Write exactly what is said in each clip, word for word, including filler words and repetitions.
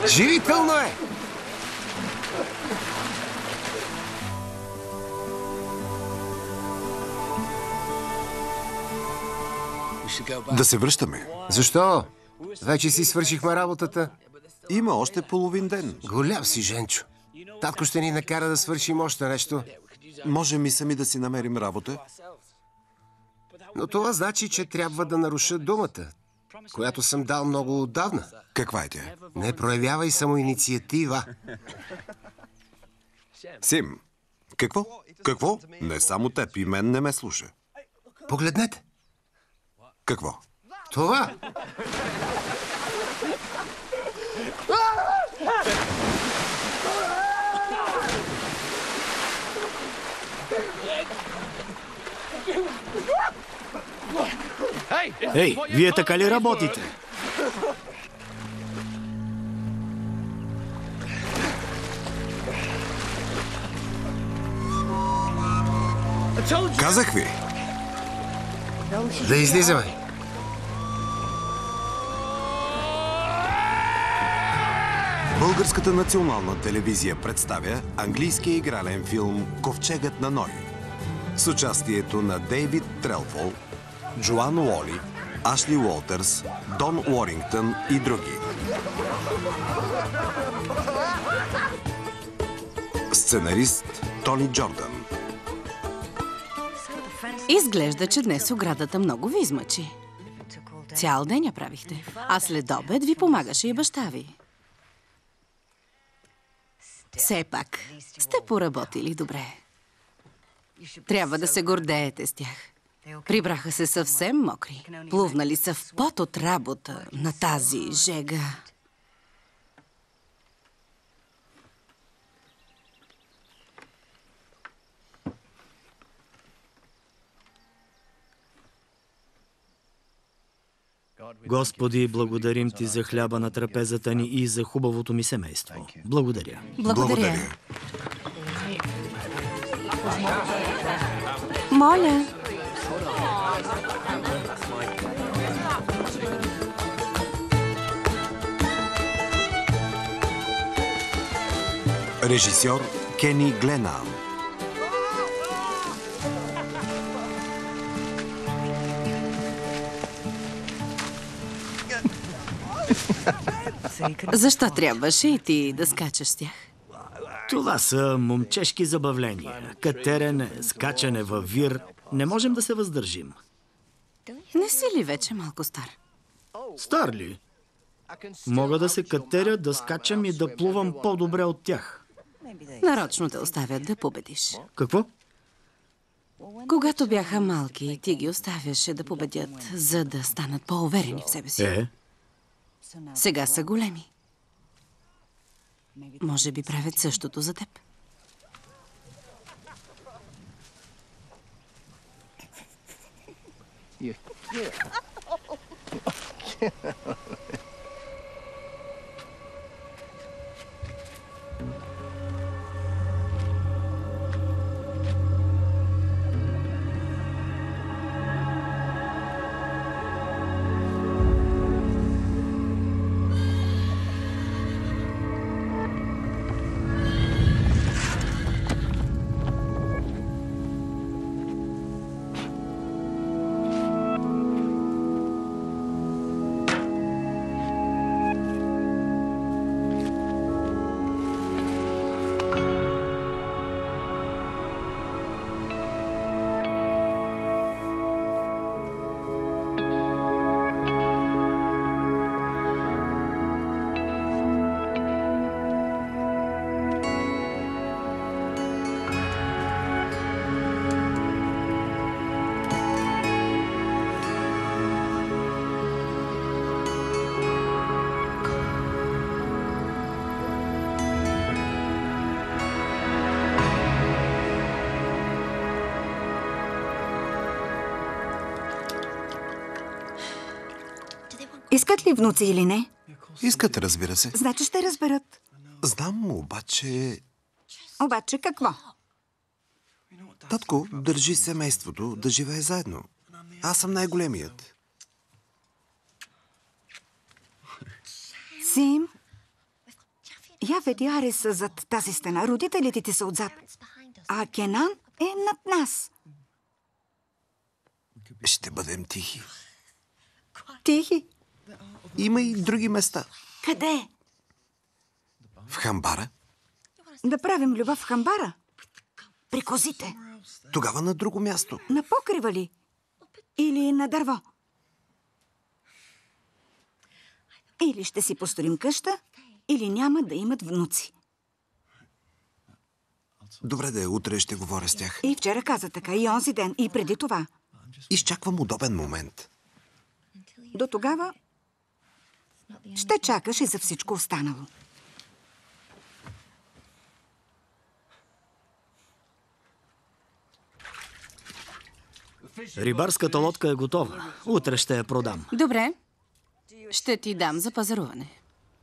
Живително е! Да се връщаме. Защо? Вече си свършихме работата. Има още половин ден. Голям си, Женчо. Татко ще ни накара да свършим още нещо. Можем и сами да си намерим работа. Но това значи, че трябва да наруша думата, която съм дал много отдавна. Каква е тя? Не проявявай самоинициатива. Сим, какво? Какво? Не само теб, и мен не ме слуша. Погледнете. Какво? Това! Ей, вие така ли работите? Казах ви. Да излизаме. Българската национална телевизия представя английския игрален филм «Ковчегът на Ной» с участието на Дейвид Трелфол, Джоан Уоли, Ашли Уолтърс, Дон Уорингтън и други. Сценарист Тони Джордан. Изглежда, че днес оградата много ви измъчи. Цял ден я правихте. А след обед ви помагаше и баща ви. Все пак сте поработили добре. Трябва да се гордеете с тях. Прибраха се съвсем мокри. Плувнали са в пот от работа на тази жега. Господи, благодарим Ти за хляба на трапезата ни и за хубавото ми семейство. Благодаря. Благодаря. Моля. Режисьор Кени Гленан. Защо трябваше и ти да скачаш с тях? Това са момчешки забавления. Катерене, скачане във вир. Не можем да се въздържим. Не си ли вече малко стар? Стар ли? Мога да се катеря, да скачам и да плувам по-добре от тях. Нарочно те оставят да победиш. Какво? Когато бяха малки, ти ги оставяше да победят, за да станат по-уверени в себе си. Е? Сега са големи. Може би правят същото за теб. Искат ли внуци или не? Искат, разбира се. Значи ще разберат. Знам, обаче... Обаче какво? Татко държи семейството да живее заедно. Аз съм Явед и Ари са зад тази стена. Родителите ти са отзад. А Кенан е над нас. Ще бъдем тихи. Тихи. Има и други места. Къде? В хамбара. Да правим любов в хамбара? При козите. Тогава на друго място. На покрива ли? Или на дърво? Или ще си построим къща, или няма да имат внуци. Добре да е, утре ще говоря с тях. И вчера каза така, и онзи ден, и преди това. Изчаквам удобен момент. До тогава ще чакаш и за всичко останало. Рибарската лодка е готова. Утре ще я продам. Добре. Ще ти дам за пазаруване.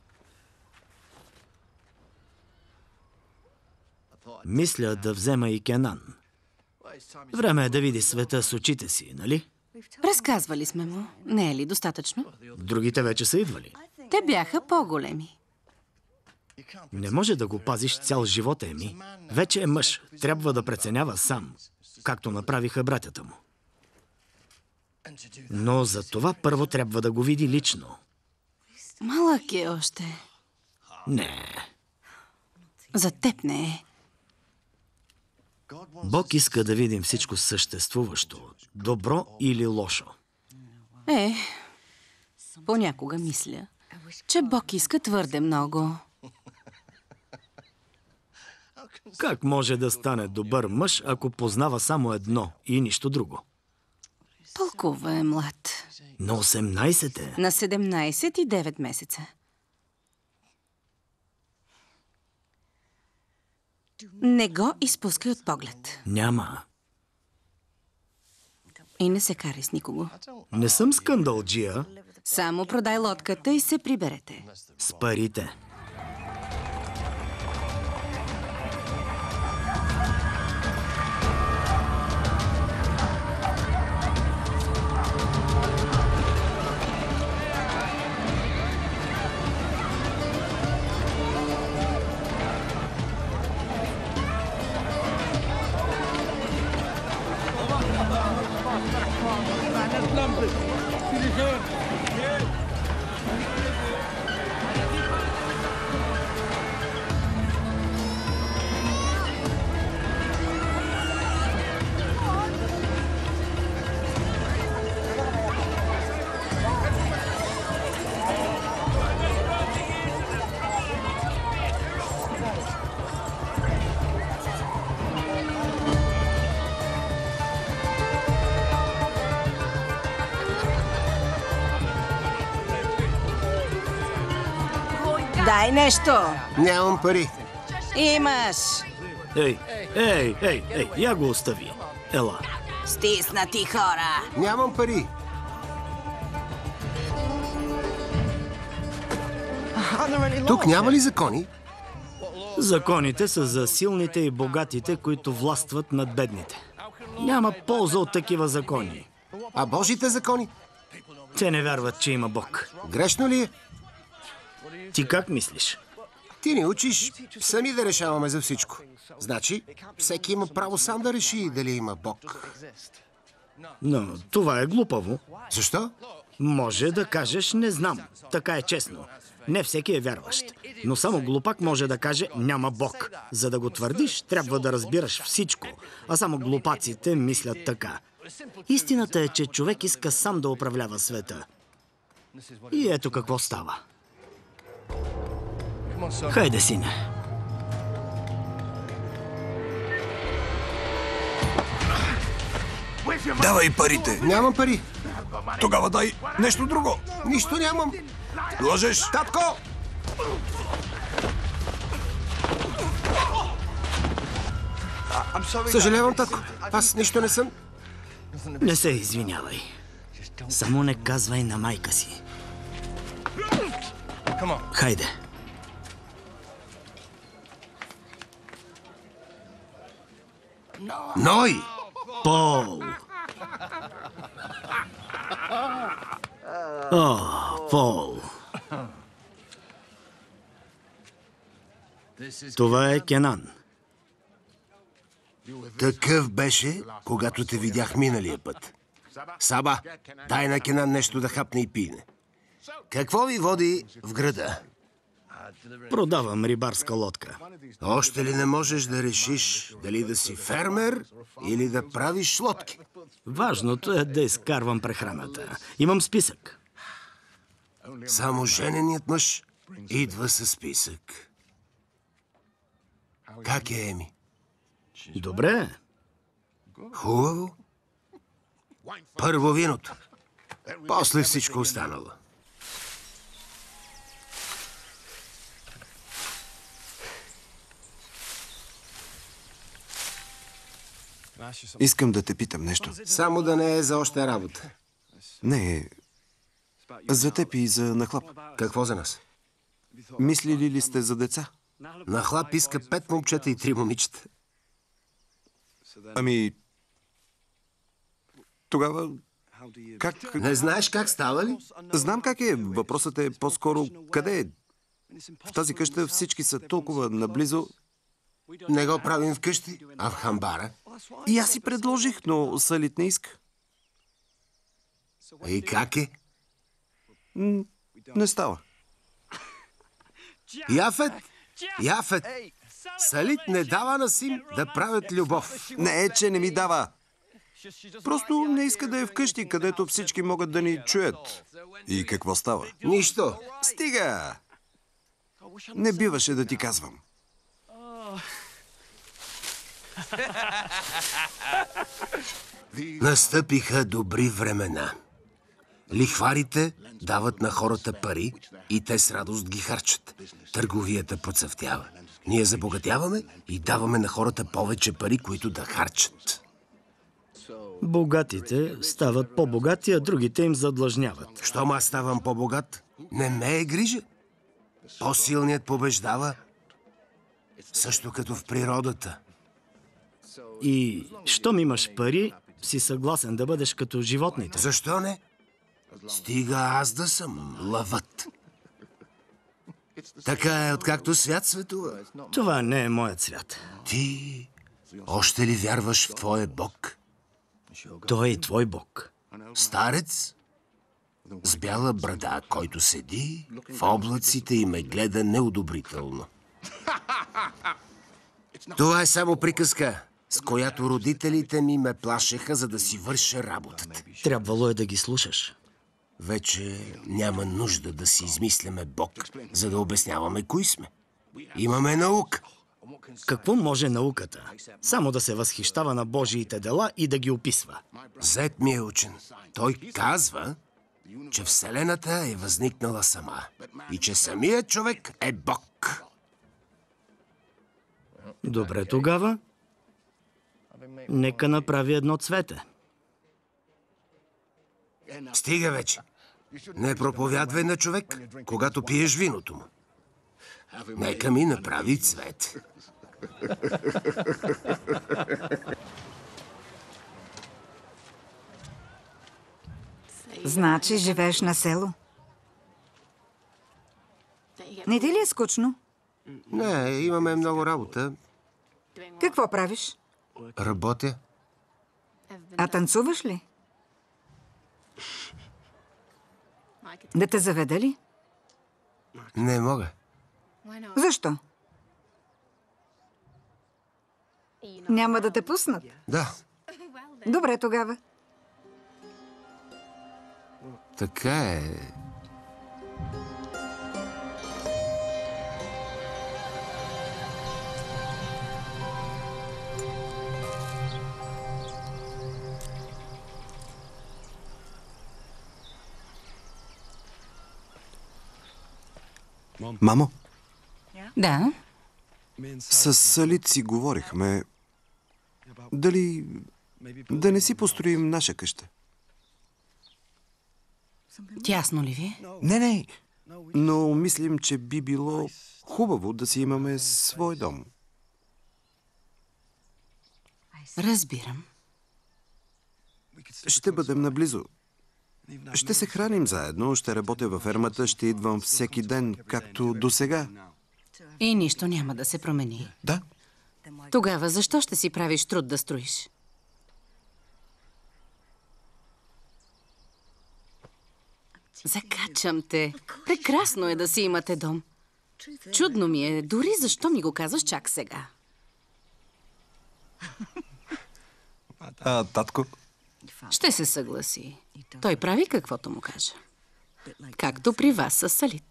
Мисля да взема и Кенан. Време е да види света с очите си, нали? Разказвали сме му. Не е ли достатъчно? Другите вече са идвали. Те бяха по-големи. Не може да го пазиш цял живот, Еми. Вече е мъж. Трябва да преценява сам, както направиха братята му. Но за това първо трябва да го види лично. Малък е още. Не. За теб не е. Бог иска да видим всичко съществуващо. Добро или лошо. Е, понякога мисля, че Бог иска твърде много. Как може да стане добър мъж, ако познава само едно и нищо друго? Толкова е млад. На осемнайсет е. На седемнайсет и девет месеца. Не го изпускай от поглед. Няма. И не се карай с никого. Не съм скандалджия. Само продай лодката и се приберете. С парите. Дай нещо! Нямам пари. Имаш! Ей, ей, ей, ей, я го остави. Ела. Стиснати хора! Нямам пари. Тук няма ли закони? Законите са за силните и богатите, които властват над бедните. Няма полза от такива закони. А Божите закони? Те не вярват, че има Бог. Грешно ли е? Ти как мислиш? Ти ни учиш сами да решаваме за всичко. Значи, всеки има право сам да реши дали има Бог. Но това е глупаво. Защо? Може да кажеш не знам. Така е честно. Не всеки е вярващ. Но само глупак може да каже няма Бог. За да го твърдиш, трябва да разбираш всичко. А само глупаците мислят така. Истината е, че човек иска сам да управлява света. И ето какво става. Хайде, сине. Давай парите. Нямам пари. Тогава дай нещо друго. Нищо нямам. Лъжеш. Татко! Съжалявам, татко. Аз нищо не съм. Не се извинявай. Само не казвай на майка си. Хайде. Ной! Пол! О, Пол! Това е Кенан. Такъв беше, когато те видях миналия път. Саба, дай на Кенан нещо да хапне и пине. Какво ви води в града? Продавам рибарска лодка. Още ли не можеш да решиш дали да си фермер или да правиш лодки? Важното е да изкарвам прехраната. Имам списък. Само жененият мъж идва със списък. Как е, Еми? Добре. Хубаво. Първо виното. После всичко останало. Искам да те питам нещо. Само да не е за още работа. Не, за теб и за нахлап. Какво за нас? Мислили ли сте за деца? На хлап иска пет момчета и три момичета. Ами... Тогава... Как... Не знаеш как става ли? Знам как е. Въпросът е по-скоро къде е. В тази къща всички са толкова наблизо. Не го правим вкъщи, а в хамбара. И аз си предложих, но Салит не иска. И как е? М, Не става. Яфет! Яфет! Салит не дава на Сим да правят любов. Не е, че не ми дава. Просто не иска да е вкъщи, където всички могат да ни чуят. И какво става? Нищо. Стига! Не биваше да ти казвам. Настъпиха добри времена. Лихварите дават на хората пари и те с радост ги харчат. Търговията процъфтява. Ние забогатяваме и даваме на хората повече пари, които да харчат. Богатите стават по-богати, а другите им задлъжняват. Щом аз ставам по-богат, не ме е грижа. По-силният побеждава, също като в природата. И щом имаш пари, си съгласен да бъдеш като животните. Защо не? Стига аз да съм лъвът. Така е, откакто свят светува. Това не е моят свят. Ти още ли вярваш в твоя Бог? Той е и твой бог. Старец с бяла брада, който седи в облаците и ме гледа неодобрително. Това е само приказка, с която родителите ми ме плашеха, за да си върша работата. Трябвало е да ги слушаш. Вече няма нужда да си измисляме Бог, за да обясняваме кои сме. Имаме наука. Какво може науката? Само да се възхищава на Божиите дела и да ги описва. Зет ми е учен. Той казва, че Вселената е възникнала сама и че самият човек е Бог. Добре тогава. Нека направи едно цвете. Стига вече. Не проповядвай на човек, когато пиеш виното му. Нека ми направи цвет. Значи живееш на село. Не ти ли е скучно? Не, имаме много работа. Какво правиш? Работя. А танцуваш ли? Да те заведа ли? Не мога. Защо? Няма да те пуснат. Да, Добре тогава. така е. Мамо, Да? с Салит си говорихме. Дали да не си построим наша къща? Тясно ли ви е? Не, не. Но мислим, че би било хубаво да си имаме свой дом. Разбирам. Ще бъдем наблизо. Ще се храним заедно, ще работя във фермата, ще идвам всеки ден, както до сега. И нищо няма да се промени. Да. Тогава защо ще си правиш труд да строиш? Закачам те. Прекрасно е да си имате дом. Чудно ми е, дори защо ми го казваш чак сега. А, татко? Ще се съгласи. Той прави каквото му кажа. Както при вас с Салит.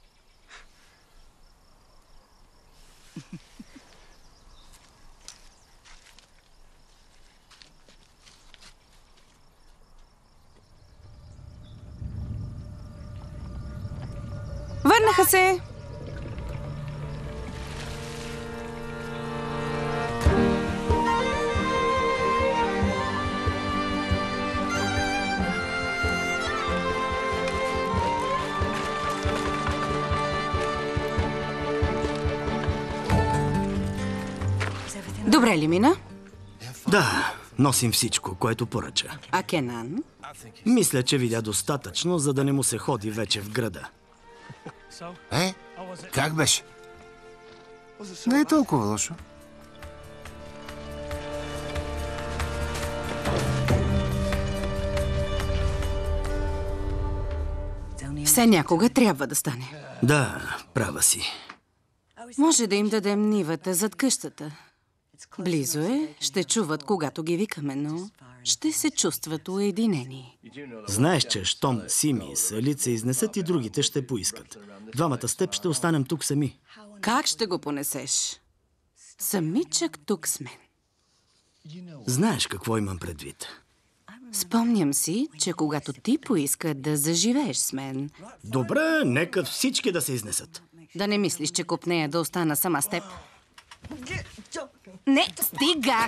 Върнаха се! Добре ли мина? Да, носим всичко, което поръча. А Кенан? Мисля, че видя достатъчно, за да не му се ходи вече в града. Е, как беше? Не е толкова лошо. Все някога трябва да стане. Да, права си. Може да им дадем нивата зад къщата. Близо е, ще чуват, когато ги викаме, но ще се чувстват уединени. Знаеш, че щом Сими и Салит се изнесат и другите ще поискат. Двамата с теб ще останем тук сами. Как ще го понесеш? Самичък тук с мен. Знаеш какво имам предвид. Спомням си, че когато ти поиска да заживееш с мен, Добре, нека всички да се изнесат. да не мислиш, че копнея да остана сама с теб. Не, стига!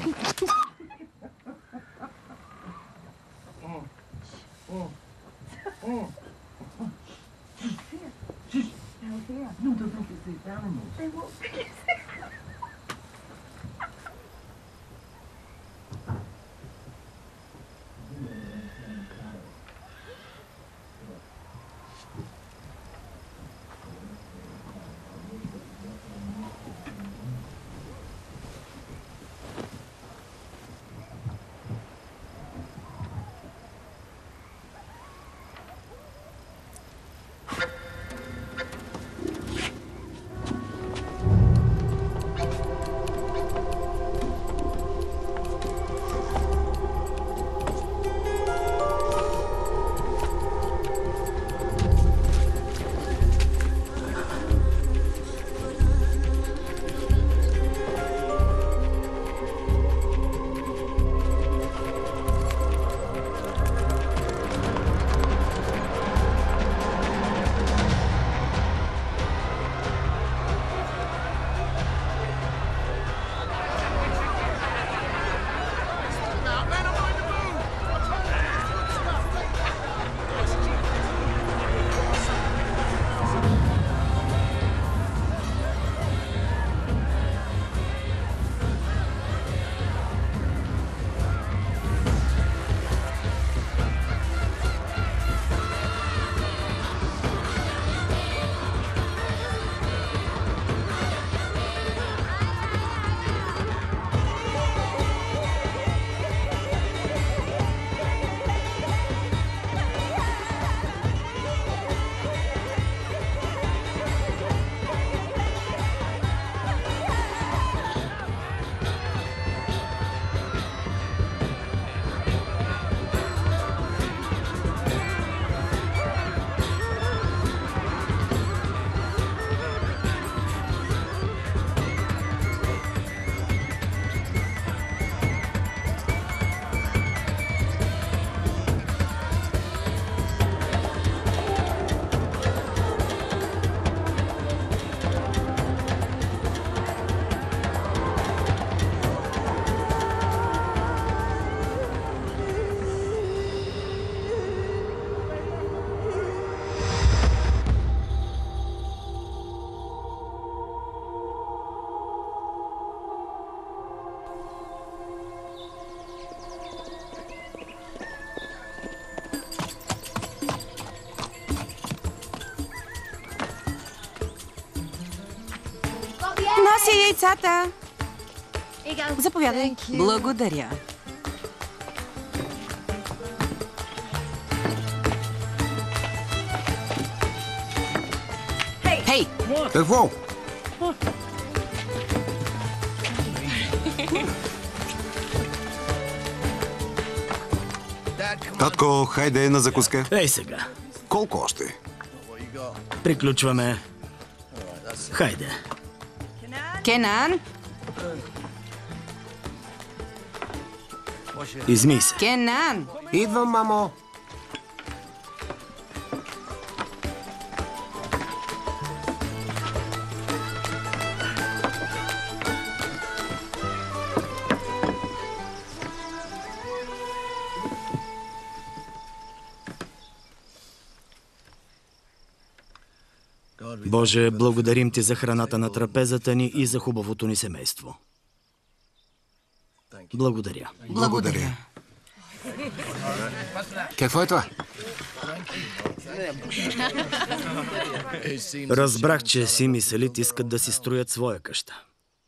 си яйцата. Заповядай. Благодаря. Хей! Какво? Татко, хайде на закуска. Ей сега. Колко още? Приключваме. Хайде. Кенан! Измий се. Кенан! Идвам, мамо. Боже, благодарим ти за храната на трапезата ни и за хубавото ни семейство. Благодаря. Благодаря. Какво е това? Разбрах, че Сим и Салит искат да си строят своя къща.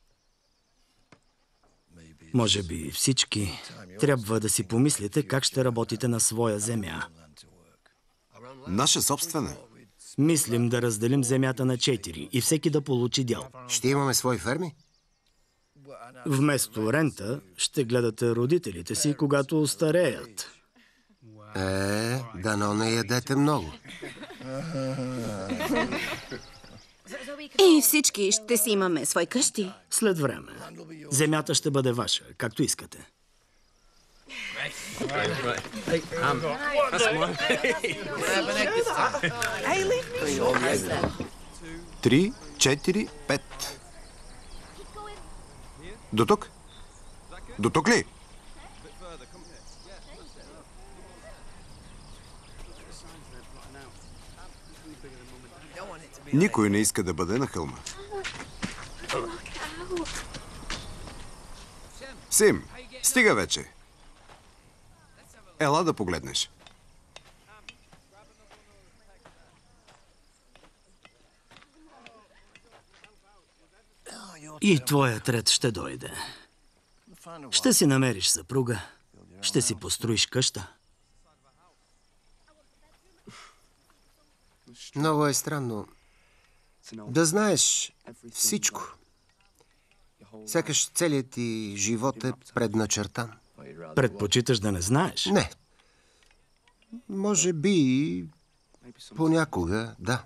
Може би всички трябва да си помислите как ще работите на своя земя. Наша собствена. Мислим да разделим земята на четири и всеки да получи дял. Ще имаме свои ферми? Вместо рента ще гледате родителите си, когато остареят. Е, дано не ядете много. И всички ще си имаме свои къщи. След време. Земята ще бъде ваша, както искате. Три, четири, пет. До тук? До тук ли? Никой не иска да бъде на хълма. Сим, стига вече. Ела да погледнеш. И твоят ред ще дойде. Ще си намериш съпруга, ще си построиш къща. Много е странно да знаеш всичко. Сякаш целият ти живот е предначертан. Предпочиташ да не знаеш? Не. Може би понякога, да.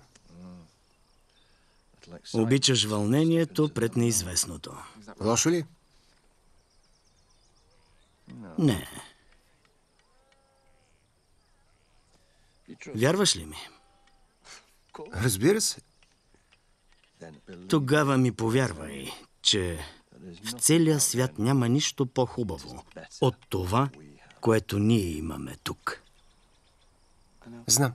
Обичаш вълнението пред неизвестното. Лошо ли? Не. Вярваш ли ми? Разбира се. Тогава ми повярвай, че в целия свят няма нищо по-хубаво от това, което ние имаме тук. Знам.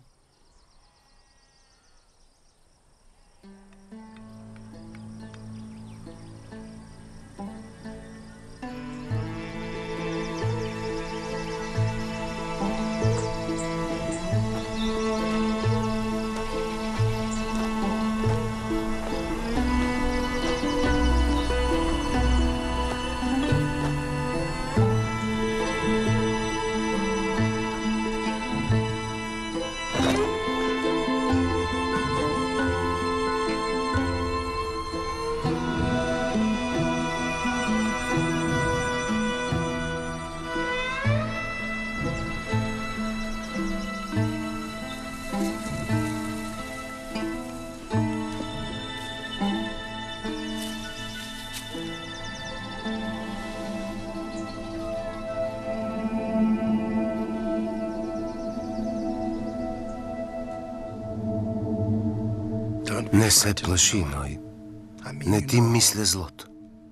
Не се плаши, Ной. Не ти мисля злото.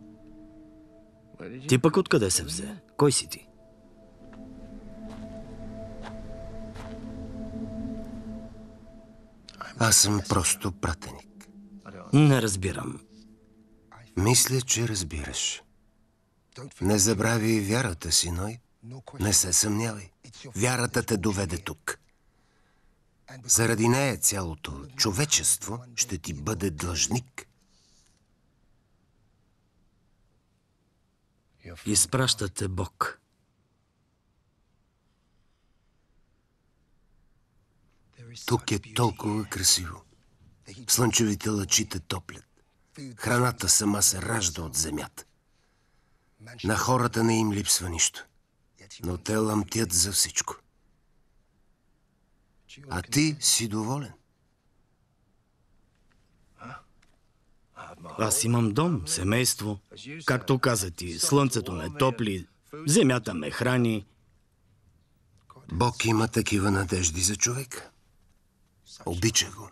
Ти пък откъде се взе? Кой си ти? Аз съм просто пратеник. Не разбирам. Мисля, че разбираш. Не забрави вярата си, Ной. Не се съмнявай. Вярата те доведе тук. Заради нея цялото човечество ще ти бъде длъжник. Изпращате Бог. Тук е толкова красиво. Слънчевите лъчи те топлят. Храната сама се ражда от земята. На хората не им липсва нищо, но те ламтят за всичко. А ти си доволен. Аз имам дом, семейство. Както каза ти, слънцето ме топли, земята ме храни. Бог има такива надежди за човека. Обича го.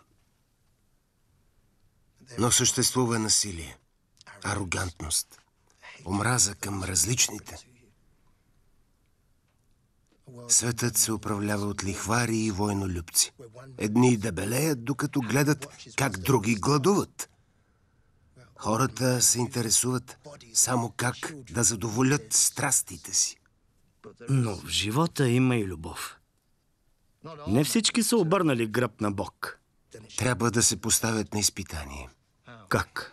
Но съществува насилие, арогантност, омраза към различните. Светът се управлява от лихвари и войнолюбци. Едни дебелеят, докато гледат как други гладуват. Хората се интересуват само как да задоволят страстите си. Но в живота има и любов. Не всички са обърнали гръб на Бог. Трябва да се поставят на изпитание. Как?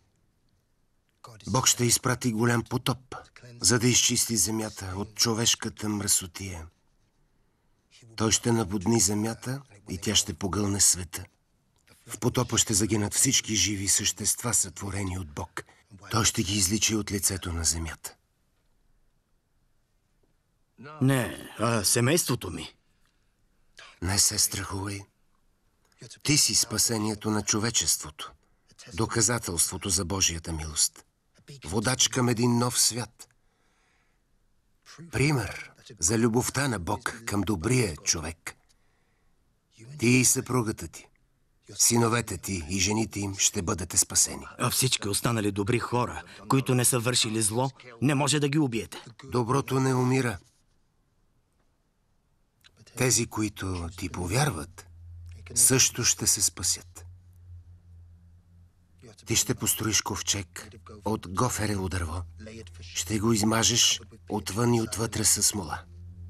Бог ще изпрати голям потоп, за да изчисти земята от човешката мръсотия. Той ще наводни земята и тя ще погълне света. В потопа ще загинат всички живи същества, сътворени от Бог. Той ще ги изличи от лицето на земята. Не, а семейството ми. Не се страхувай. Ти си спасението на човечеството. Доказателството за Божията милост. Водач към един нов свят. Пример за любовта на Бог към добрия човек. Ти и съпругата ти, синовете ти и жените им ще бъдете спасени. А всички останали добри хора, които не са вършили зло, не може да ги убиете. Доброто не умира. Тези, които ти повярват, също ще се спасят. Ти ще построиш ковчег от гоферело дърво. Ще го измажеш отвън и отвътре със смола.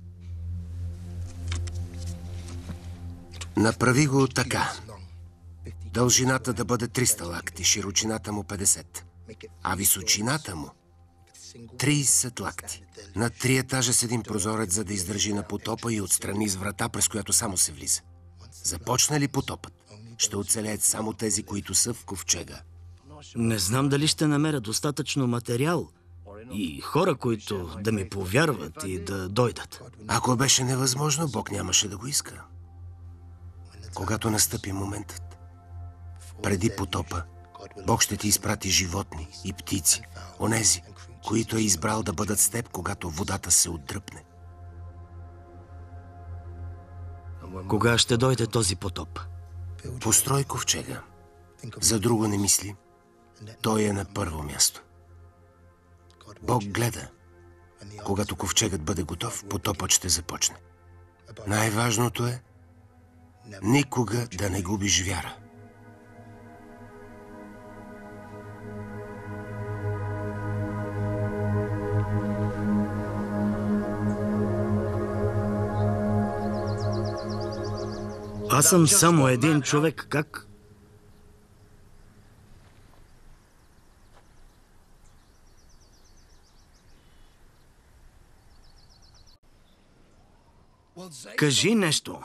Направи го така. Дължината да бъде триста лакти, широчината му петдесет, а височината му трийсет лакти. На три етажа с един прозорец, за да издържи на потопа и отстрани с врата, през която само се влиза. Започна ли потопът, ще оцелеят само тези, които са в ковчега. Не знам дали ще намеря достатъчно материал и хора, които да ми повярват и да дойдат. Ако беше невъзможно, Бог нямаше да го иска. Когато настъпи моментът, преди потопа, Бог ще ти изпрати животни и птици, онези, които е избрал да бъдат с теб, когато водата се отдръпне. Кога ще дойде този потоп? Построй ковчега. За друго не мисли. Той е на първо място. Бог гледа. Когато ковчегът бъде готов, потопът ще започне. Най-важното е никога да не губиш вяра. Аз съм само един човек. Как? Кажи нещо.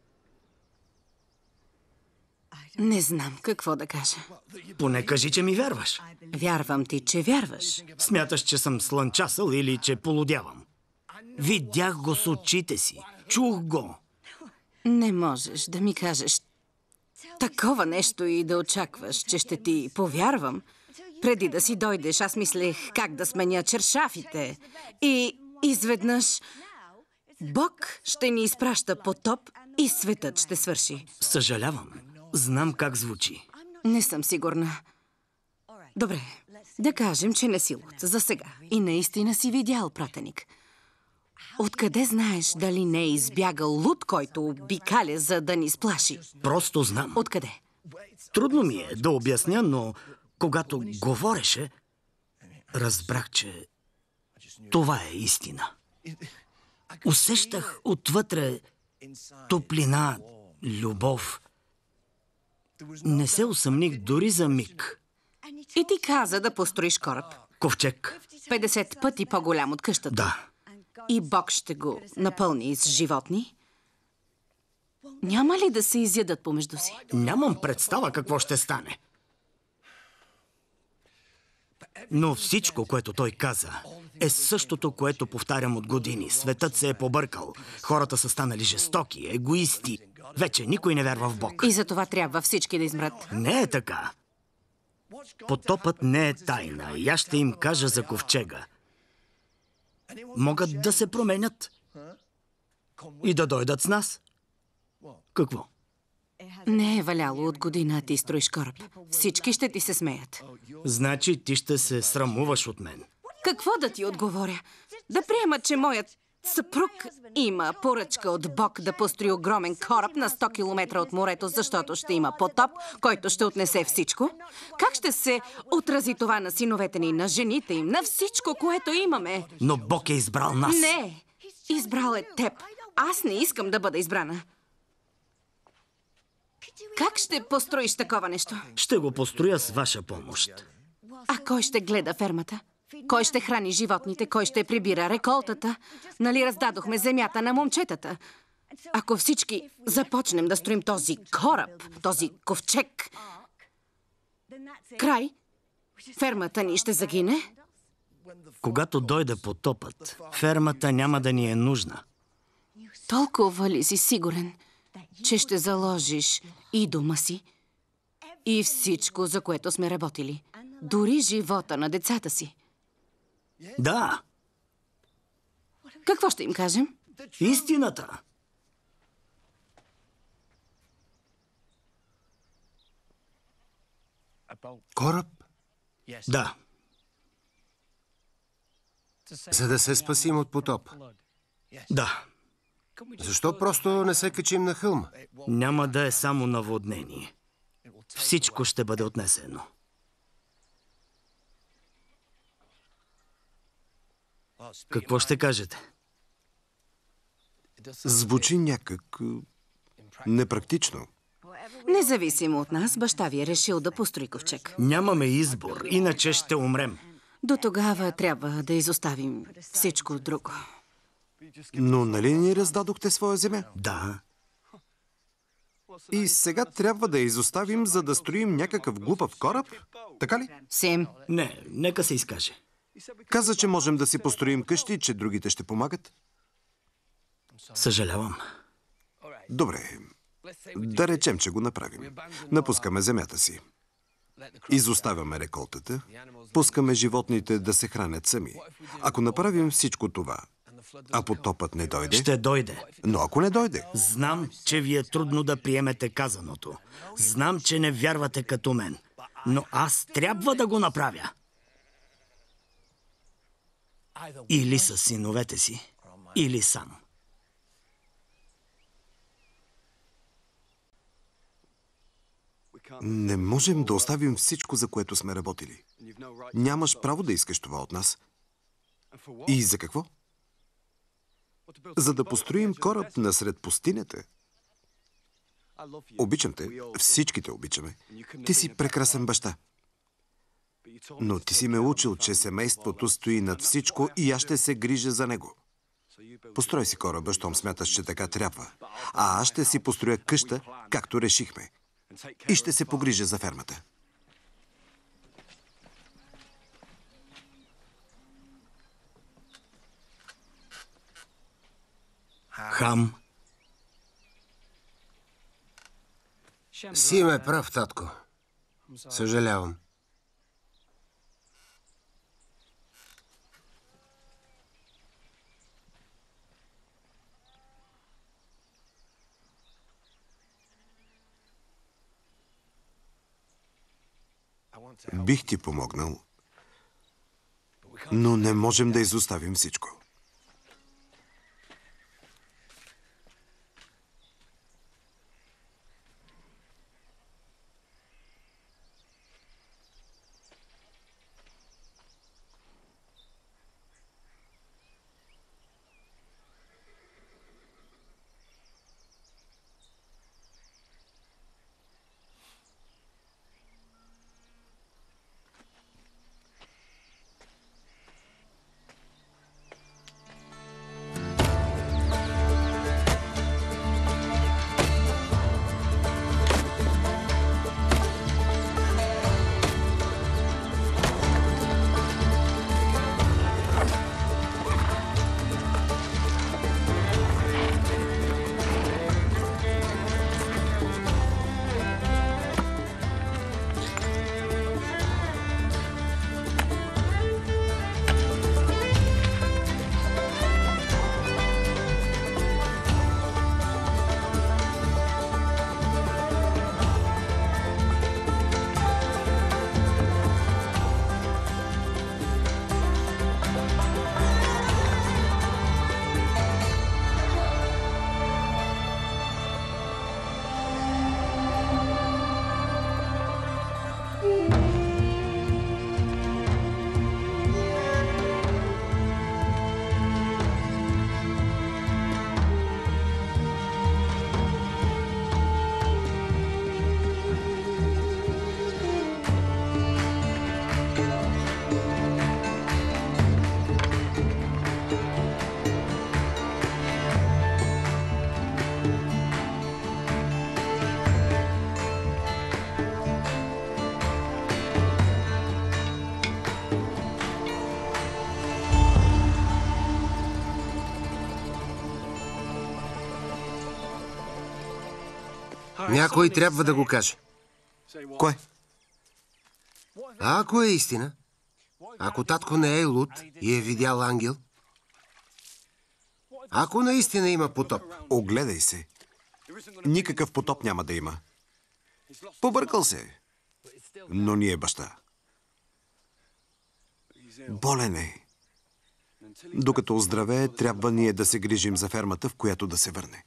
Не знам какво да кажа. Поне кажи, че ми вярваш. Вярвам ти, че вярваш. Смяташ, че съм слънчасъл или че полудявам. Видях го с очите си. Чух го. Не можеш да ми кажеш такова нещо и да очакваш, че ще ти повярвам. Преди да си дойдеш, аз мислех как да сменя чершафите. И изведнъж Бог ще ни изпраща потоп и светът ще свърши. Съжалявам. Знам как звучи. Не съм сигурна. Добре, да кажем, че не си луд за сега. И наистина си видял пратеник. Откъде знаеш дали не е избягал луд, който обикаля, за да ни сплаши? Просто знам. Откъде? Трудно ми е да обясня, но когато говореше, разбрах, че това е истина. Усещах отвътре топлина, любов. Не се усъмних дори за миг. И ти каза да построиш кораб. Ковчег. петдесет пъти по-голям от къщата. Да. И Бог ще го напълни с животни. Няма ли да се изядат помежду си? Нямам представа какво ще стане. Но всичко, което той каза, е същото, което повтарям от години. Светът се е побъркал. Хората са станали жестоки, егоисти. Вече никой не вярва в Бог. И за това трябва всички да измрат. Не е така. Потопът не е тайна. И аз ще им кажа за ковчега. Могат да се променят. И да дойдат с нас. Какво? Не е валяло от година, ти строиш кораб. Всички ще ти се смеят. Значи ти ще се срамуваш от мен. Какво да ти отговоря? Да приема, че моят съпруг има поръчка от Бог да построи огромен кораб на сто километра от морето, защото ще има потоп, който ще отнесе всичко? Как ще се отрази това на синовете ни, на жените им, на всичко, което имаме? Но Бог е избрал нас. Не! Избрал е теб. Аз не искам да бъда избрана. Как ще построиш такова нещо? Ще го построя с ваша помощ. А кой ще гледа фермата? Кой ще храни животните? Кой ще прибира реколтата? Нали раздадохме земята на момчетата? Ако всички започнем да строим този кораб, този ковчег, край, фермата ни ще загине? Когато дойде потопът, фермата няма да ни е нужна. Толкова ли си сигурен, че ще заложиш и дома си, и всичко, за което сме работили? Дори живота на децата си. Да, Какво ще им кажем? истината. Кораб? Да, За да се спасим от потоп. да. Защо просто не се качим на хълма? Няма да е само наводнение. Всичко ще бъде отнесено. Какво ще кажете? Звучи някак е, непрактично. Независимо от нас, баща ви е решил да построи ковчег. Нямаме избор, иначе ще умрем. До тогава трябва да изоставим всичко друго. Но нали ни раздадохте своя земя? Да, И сега трябва да я изоставим, за да строим някакъв глупав кораб? Така ли? Сим, не, нека се изкаже. Каза, че можем да си построим къщи, че другите ще помагат. Съжалявам. Добре. Да речем, че го направим. Напускаме земята си. Изоставяме реколтата. Пускаме животните да се хранят сами. Ако направим всичко това, а потопът не дойде... Ще дойде. Но ако не дойде... Знам, че ви е трудно да приемете казаното. Знам, че не вярвате като мен. Но аз трябва да го направя. Или с синовете си, или сам. Не можем да оставим всичко, за което сме работили. Нямаш право да искаш това от нас. И за какво? За да построим кораб насред пустинята. Обичам те. Всички те обичаме. Ти си прекрасен баща. Но ти си ме учил, че семейството стои над всичко и аз ще се грижа за него. Построй си кораба, щом смяташ, че така трябва. А аз ще си построя къща, както решихме. И ще се погрижа за фермата. Хам, Сим е прав, татко. Съжалявам. Бих ти помогнал, но не можем да изоставим всичко. Някой трябва да го каже. Кое? А ако е истина? Ако татко не е луд и е видял ангел? Ако наистина има потоп? Огледай се. Никакъв потоп няма да има. Побъркал се. Но ни е баща. Болен е. Докато оздравее, трябва ние да се грижим за фермата, в която да се върне.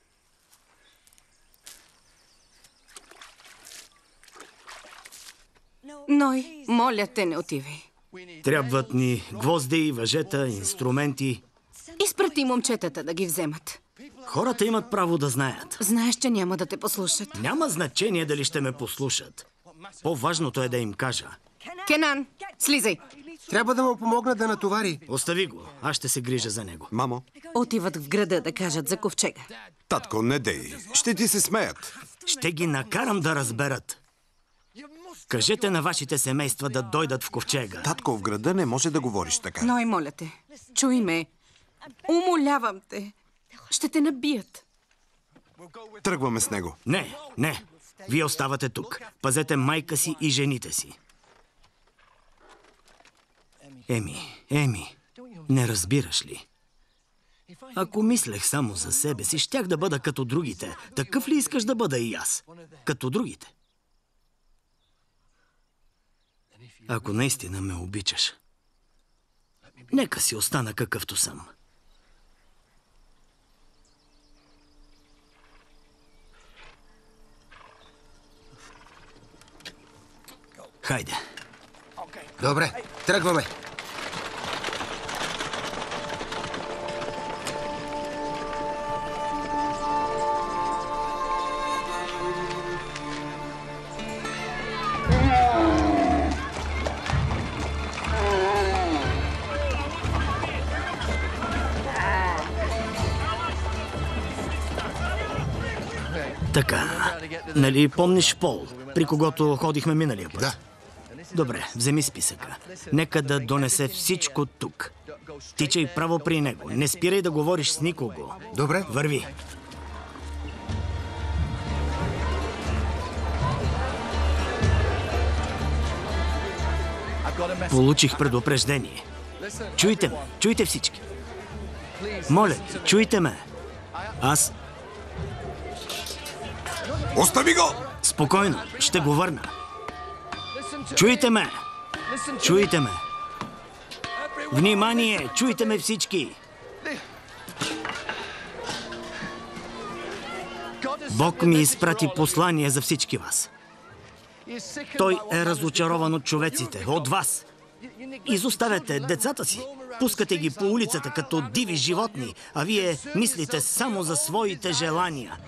Ной, моля те, не отивай. Трябват ни гвозди, въжета, инструменти. Изпрати момчетата да ги вземат. Хората имат право да знаят. Знаеш, че няма да те послушат. Няма значение дали ще ме послушат. По-важното е да им кажа. Кенан, слизай. Трябва да му помогна да натовари. Остави го, аз ще се грижа за него. Мамо, Отиват в града да кажат за ковчега. татко, не дей. Ще ти се смеят. Ще ги накарам да разберат. Кажете на вашите семейства да дойдат в ковчега. Татко, в града не може да говориш така. Ной, моля те, чуй ме. Умолявам те. Ще те набият. Тръгваме с него. Не, не. Вие оставате тук. Пазете майка си и жените си. Еми, Еми, не разбираш ли? Ако мислех само за себе си, щях да бъда като другите. Такъв ли искаш да бъда и аз? Като другите? Ако наистина ме обичаш, нека си остана какъвто съм. Хайде. Добре, тръгваме. Така, нали помниш Пол, при когото ходихме миналия път? Да. Добре, вземи списъка. Нека да донесе всичко тук. Тичай право при него. Не спирай да говориш с никого. Добре. Върви. Получих предупреждение. Чуйте ме, чуйте всички. Моля, чуйте ме. Аз... Остави го! Спокойно, ще го върна. Чуйте ме! Чуйте ме! Внимание! Чуйте ме всички! Бог ми изпрати послание за всички вас. Той е разочарован от човеците, от вас. Изоставяте децата си, пускате ги по улицата като диви животни, а вие мислите само за своите желания.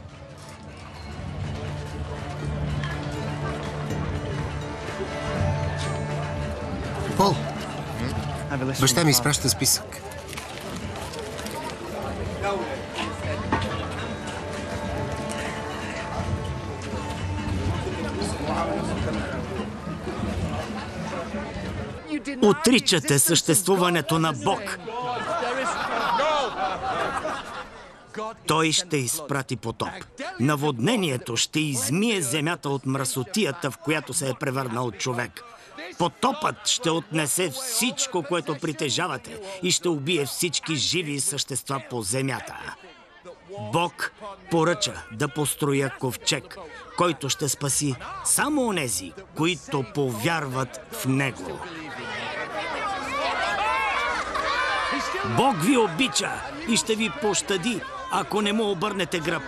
Пол, баща ми изпраща списък. Отричате съществуването на Бог. Той ще изпрати потоп. Наводнението ще измие земята от мръсотията, в която се е превърнал човек. Потопът ще отнесе всичко, което притежавате и ще убие всички живи същества по земята. Бог поръча да построя ковчег, който ще спаси само онези, които повярват в него. Бог ви обича и ще ви пощади, ако не му обърнете гръб.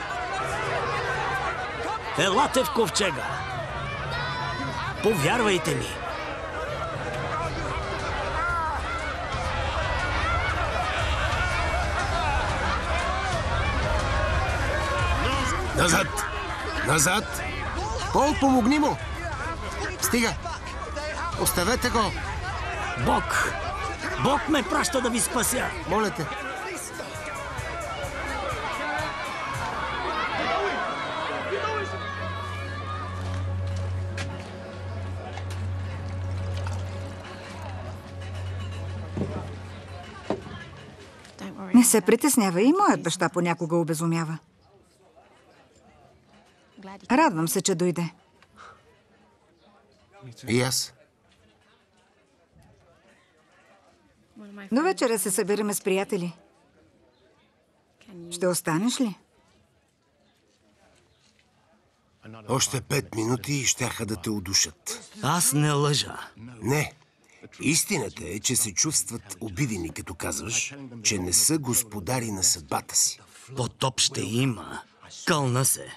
Елате в ковчега. Повярвайте ми. Назад! Назад! Пол, помогни му! Стига! Оставете го! Бог! Бог ме праща да ви спася! Моля те! Не се притеснява, и моят баща понякога обезумява. Радвам се, че дойде. И аз. До вечера се събираме с приятели. Ще останеш ли? Още пет минути и щяха да те удушат. Аз не лъжа. Не. Истината е, че се чувстват обидени, като казваш, че не са господари на съдбата си. Потоп ще има. Кълна се.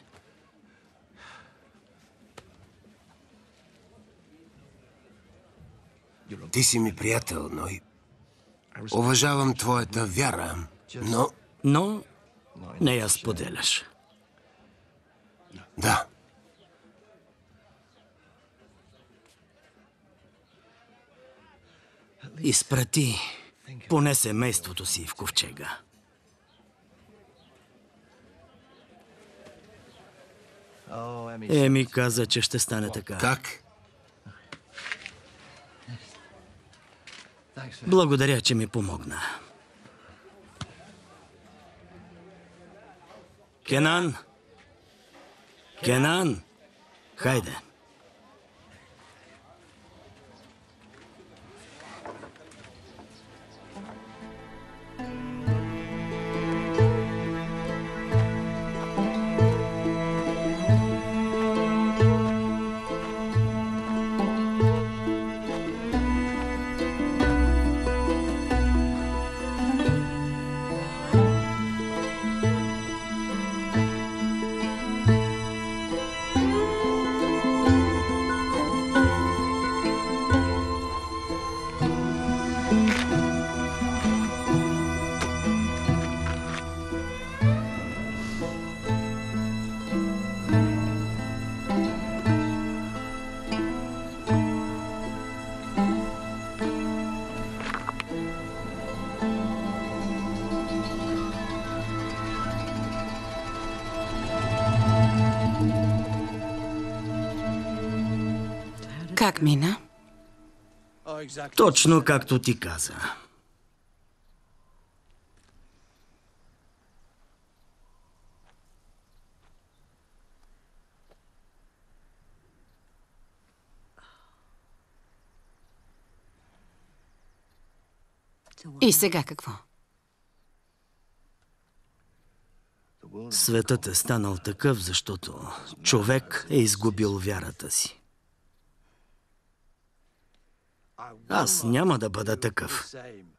Ти си ми приятел, Ной. Уважавам твоята вяра, но... Но не я споделяш. Да. Изпрати поне семейството си в ковчега. Еми каза, че ще стане така. Как? Благодаря, че ми помогна. Кенан! Кенан! Хайде! Как мина? Точно както ти каза. И сега какво? Светът е станал такъв, защото човек е изгубил вярата си. Аз няма да бъда такъв.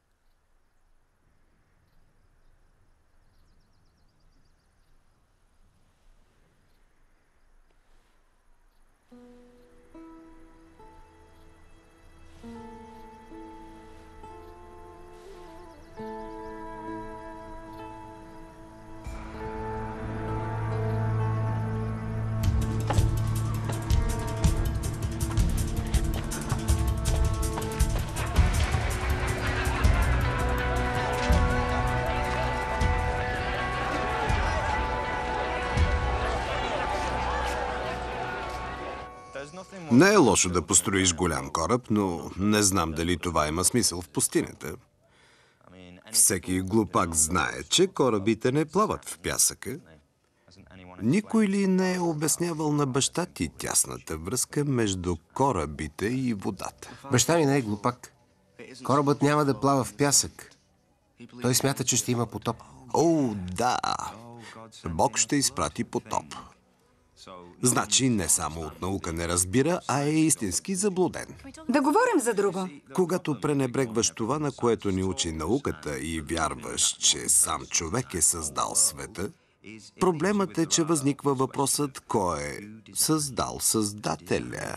Не е лошо да построиш голям кораб, но не знам дали това има смисъл в пустинята. Всеки глупак знае, че корабите не плават в пясъка. Никой ли не е обяснявал на баща ти тясната връзка между корабите и водата? Баща ми не е глупак. Корабът няма да плава в пясък. Той смята, че ще има потоп. О, да! Бог ще изпрати потоп. Значи не само от наука не разбира, а е истински заблуден. Да говорим за друго. Когато пренебрегваш това, на което ни учи науката и вярваш, че сам човек е създал света, проблемът е, че възниква въпросът кой е създал Създателя.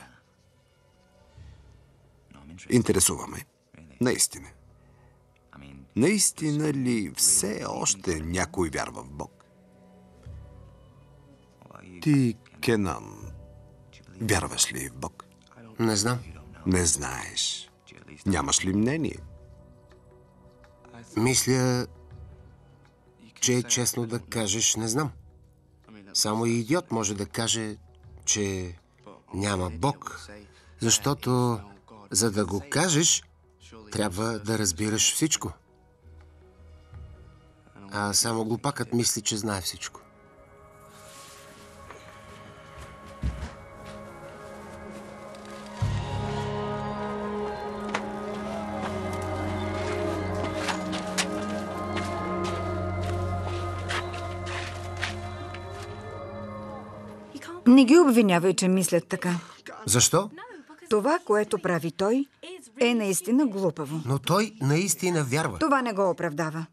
Интересуваме. Наистина. Наистина ли все още някой вярва в Бог? Ти, Кенан, вярваш ли в Бог? Не знам. Не знаеш. Нямаш ли мнение? Мисля, че е честно да кажеш не знам. Само и идиот може да каже, че няма Бог, защото за да го кажеш, трябва да разбираш всичко. А само глупакът мисли, че знае всичко. Не ги обвинявай, че мислят така. Защо? Това, което прави той, е наистина глупаво. Но той наистина вярва. Това не го оправдава.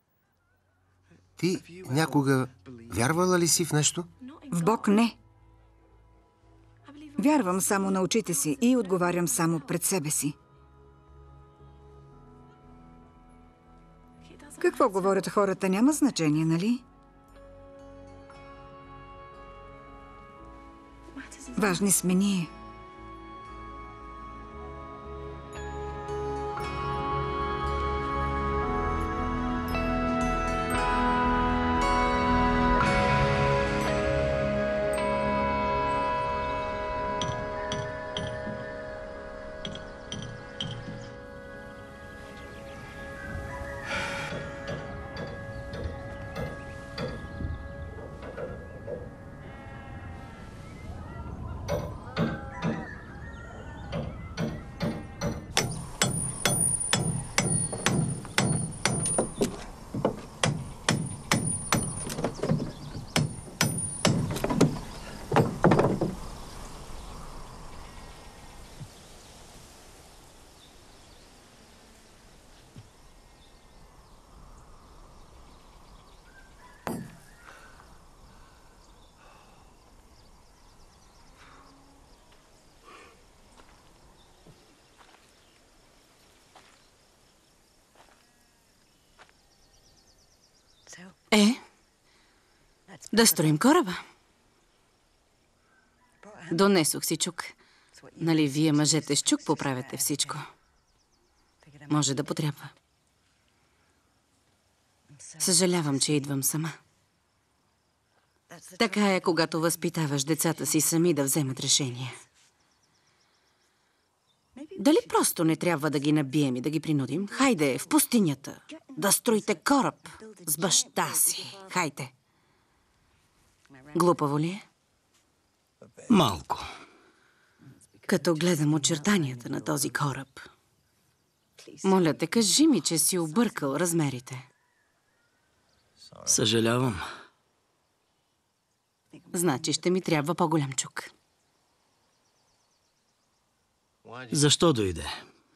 Ти някога вярвала ли си в нещо? В Бог не. Вярвам само на очите си и отговарям само пред себе си. Какво говорят хората, няма значение, нали? Важни сме ние. Е, да строим кораба. Донесох си чук. Нали вие, мъжете, с чук поправяте всичко? Може да потрябва. Съжалявам, че идвам сама. Така е, когато възпитаваш децата си сами да вземат решение. Дали просто не трябва да ги набием и да ги принудим? Хайде, в пустинята, да строите кораб с баща си. Хайде. Глупаво ли е? Малко. Като гледам очертанията на този кораб. Моля те, кажи ми, че си объркал размерите. Съжалявам. Значи ще ми трябва по-голям чук. Защо дойде?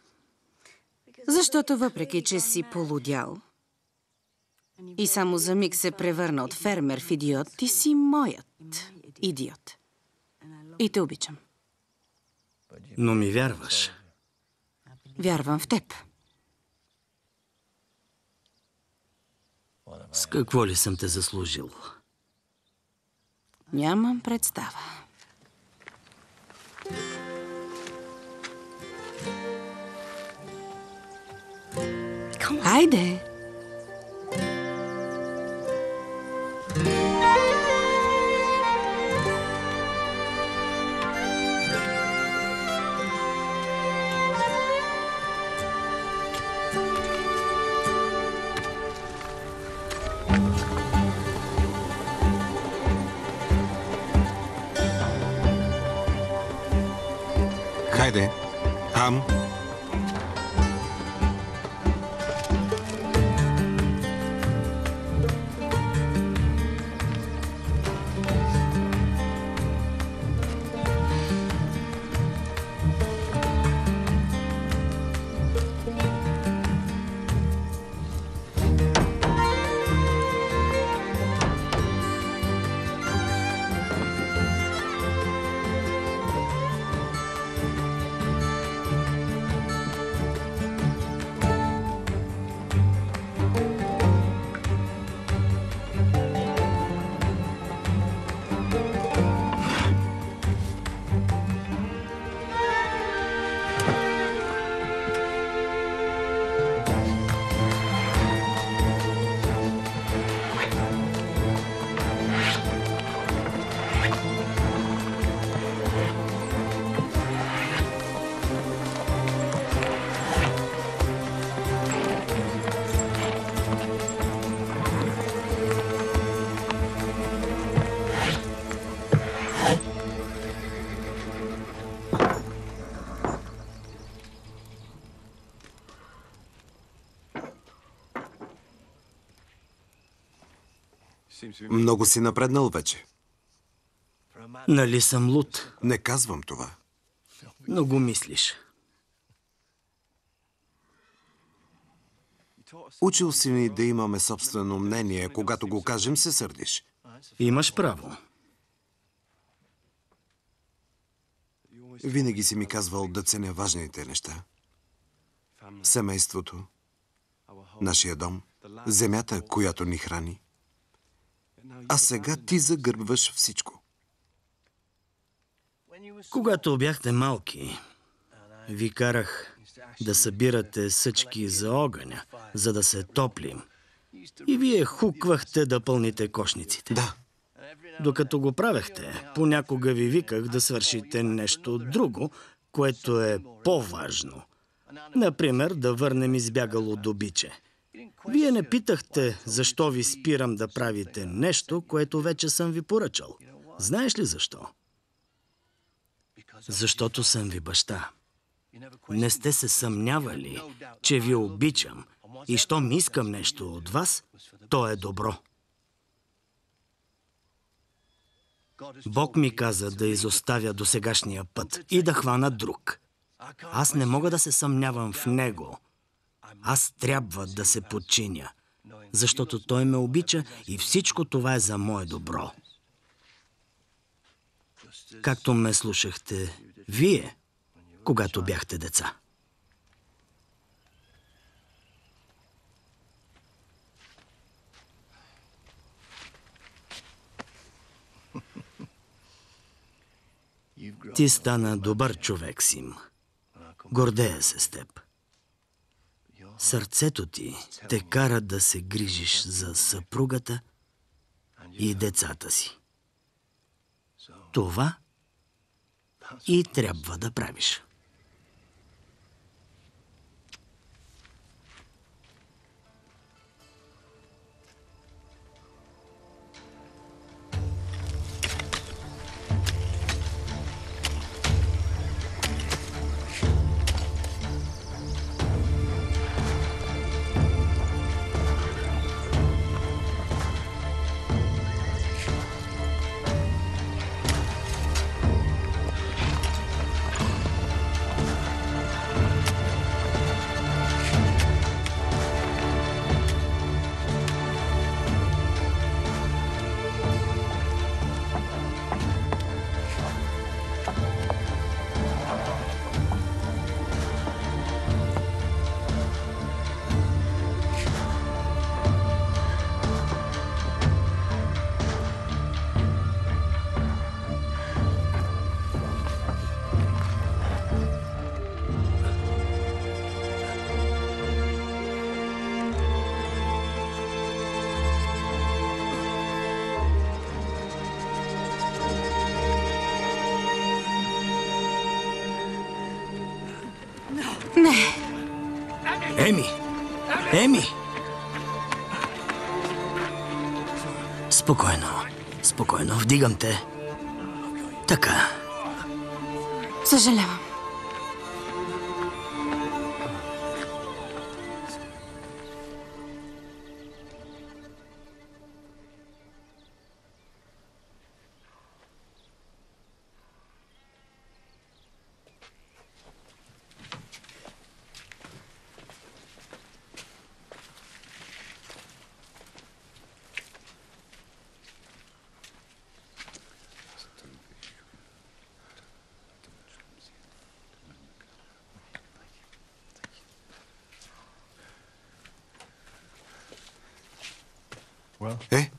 Защото въпреки, че си полудял и само за миг се превърна от фермер в идиот, ти си моят идиот. И те обичам. Но ми вярваш. Вярвам в теб. С какво ли съм те заслужил? Нямам представа. Хайде! Хайде, Хам. Много си напреднал вече. Нали съм луд? Не казвам това. Но го мислиш. Учил си ни да имаме собствено мнение. Когато го кажем, се сърдиш. Имаш право. Винаги си ми казвал да ценя важните неща. Семейството, нашия дом, земята, която ни храни. А сега ти загърбваш всичко. Когато бяхте малки, ви карах да събирате съчки за огъня, за да се топлим. И вие хуквахте да пълните кошниците. Да. Докато го правехте, понякога ви виках да свършите нещо друго, което е по-важно. Например, да върнем избягало добиче. Вие не питахте защо ви спирам да правите нещо, което вече съм ви поръчал. Знаеш ли защо? Защото съм ви баща. Не сте се съмнявали, че ви обичам и щом искам нещо от вас, то е добро. Бог ми каза да изоставя досегашния път и да хвана друг. Аз не мога да се съмнявам в Него. Аз трябва да се подчиня, защото Той ме обича и всичко това е за мое добро. Както ме слушахте вие, когато бяхте деца. Ти стана добър човек, Сим. Гордея се с теб. Сърцето ти те кара да се грижиш за съпругата и децата си. Това и трябва да правиш. Еми! Еми! Спокойно. Спокойно. Вдигам те. Така. Съжалявам. Е?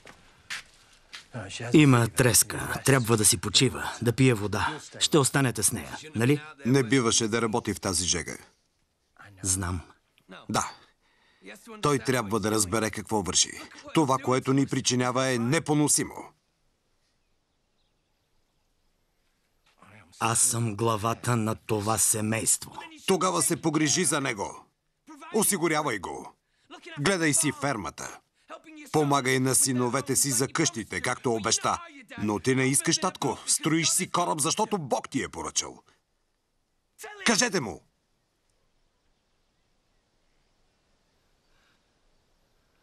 Има треска. Трябва да си почива, да пие вода. Ще останете с нея, нали? Не биваше да работи в тази жега. Знам. Да. Той трябва да разбере какво върши. Това, което ни причинява, е непоносимо. Аз съм главата на това семейство. Тогава се погрижи за него. Осигурявай го. Гледай си фермата. Помагай на синовете си за къщите, както обеща. Но ти не искаш, татко. Строиш си кораб, защото Бог ти е поръчал. Кажете му!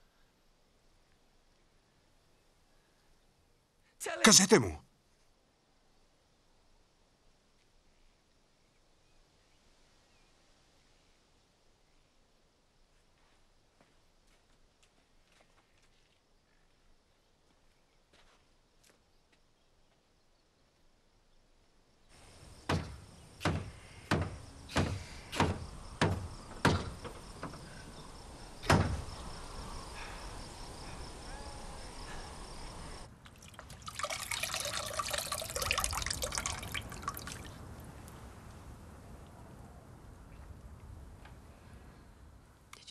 Кажете му!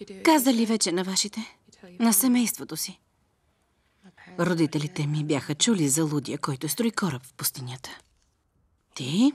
Каза ли вече на вашите? На семейството си? Родителите ми бяха чули за лудия, който строи кораб в пустинята. Ти?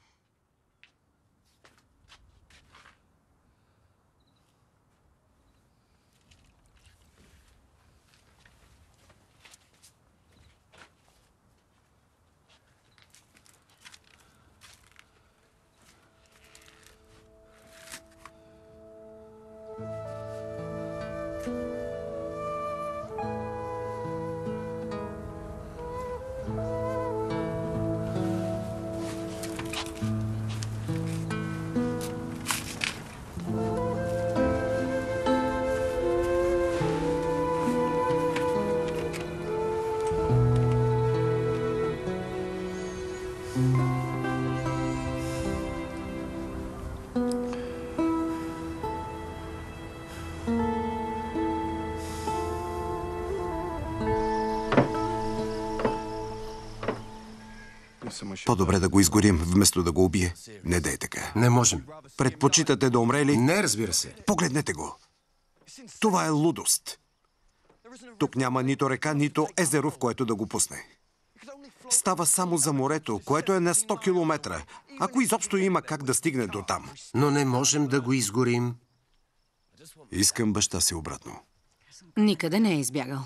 По-добре да го изгорим, вместо да го убие. Не дей така. Не можем. Предпочитате да умре ли? Не, разбира се. Погледнете го. Това е лудост. Тук няма нито река, нито езеро, в което да го пусне. Става само за морето, което е на сто километра. Ако изобщо има как да стигне до там. Но не можем да го изгорим. Искам баща си обратно. Никъде не е избягал.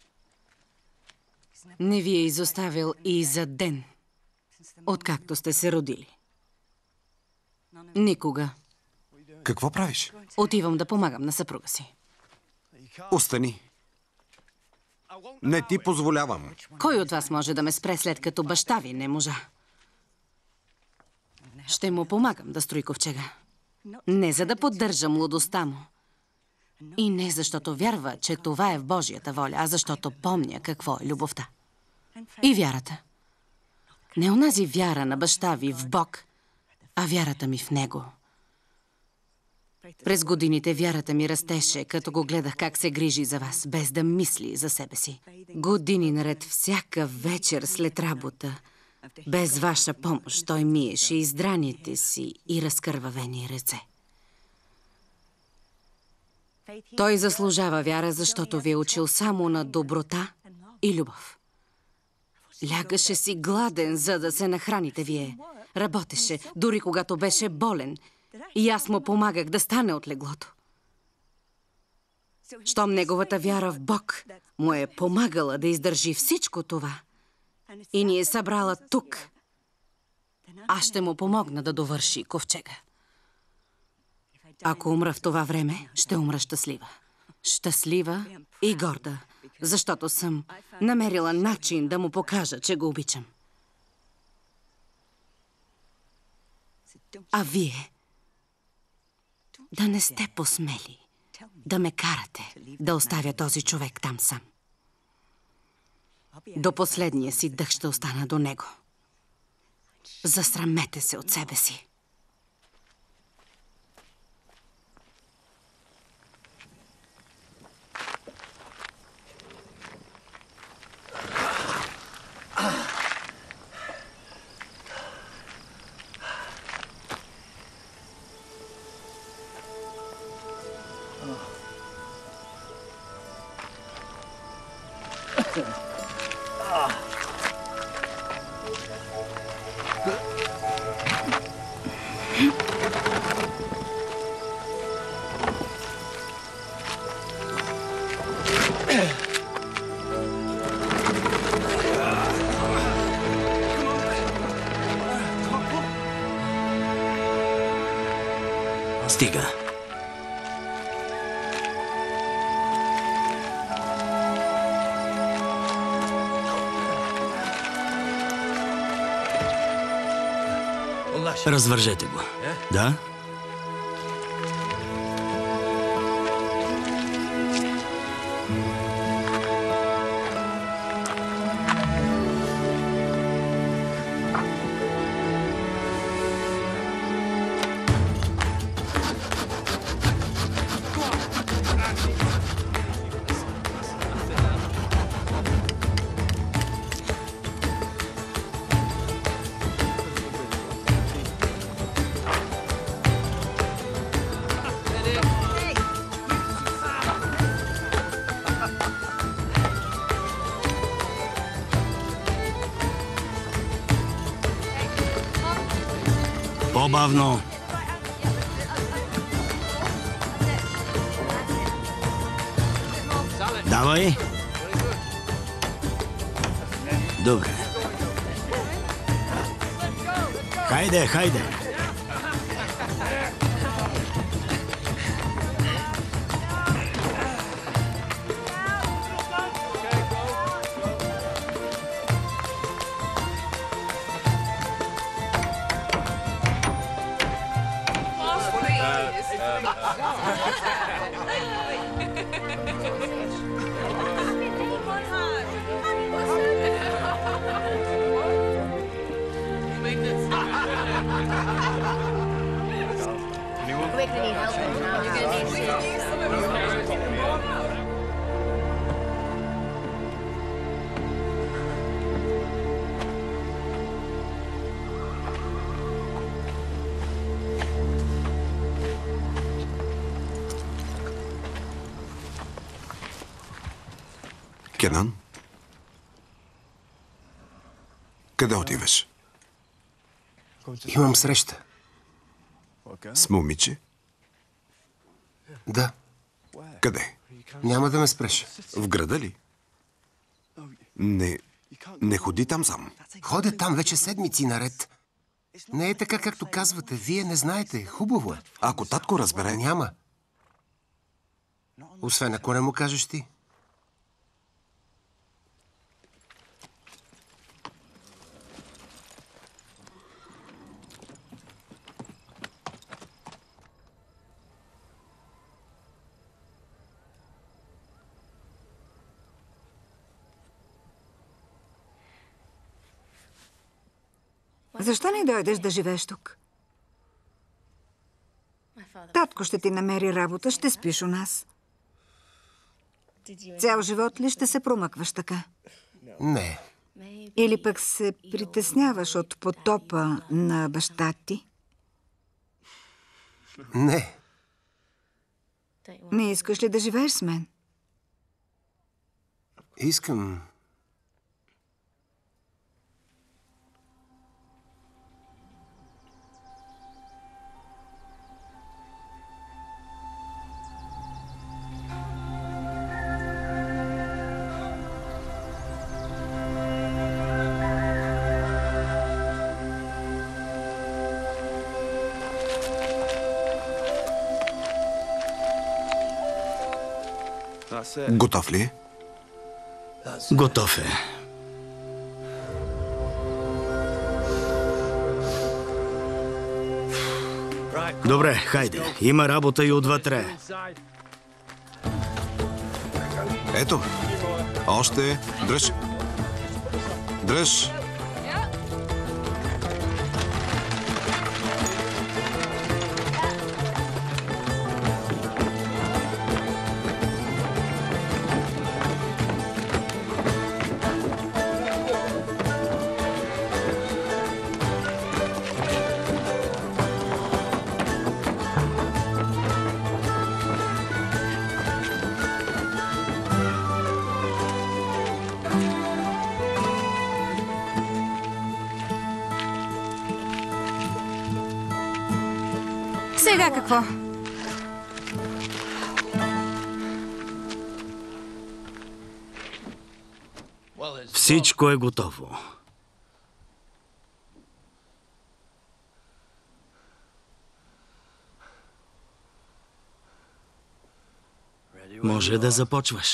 Не ви е изоставил и за ден, откакто сте се родили. Никога. Какво правиш? Отивам да помагам на съпруга си. Остани. Не ти позволявам. Кой от вас може да ме спре, след като баща ви не можа? Ще му помагам да строи ковчега. Не за да поддържам лудостта му. И не защото вярва, че това е в Божията воля, а защото помня какво е любовта. И вярата. Не онази вяра на баща ви в Бог, а вярата ми в Него. През годините вярата ми растеше, като го гледах как се грижи за вас, без да мисли за себе си. Години наред, всяка вечер след работа, без ваша помощ, той миеше издраните си и разкървавени ръце. Той заслужава вяра, защото ви е учил само на доброта и любов. Лягаше си гладен, за да се нахраните вие. Работеше, дори когато беше болен. И аз му помагах да стане от леглото. Щом неговата вяра в Бог му е помагала да издържи всичко това и ни е събрала тук, аз ще му помогна да довърши ковчега. Ако умра в това време, ще умра щастлива. Щастлива и горда, защото съм намерила начин да му покажа, че го обичам. А вие да не сте посмели да ме карате да оставя този човек там сам. До последния си дъх ще остана до него. Засрамете се от себе си. Стига. Развържете го. Да? По-бавно. Давай. Добре. Хайде, хайде. Кенан? Къде отиваш? Имам среща. С момиче? Да. Къде? Няма да ме спреш. В града ли? Не, не ходи там сам. Ходя там вече седмици наред. Не е така, както казвате. Вие не знаете. Хубаво е. Ако татко разбере... Няма. Освен ако не му кажеш ти. Защо не дойдеш да живееш тук? Татко ще ти намери работа, ще спиш у нас. Цял живот ли ще се промъкваш така? Не. Или пък се притесняваш от потопа на баща ти? Не. Не искаш ли да живееш с мен? Искам... Готов ли е? Готов е. Добре, хайде. Има работа и отвътре. Ето. Още. Дръж. Дръж. Сега какво? Всичко е готово. Може да започваш.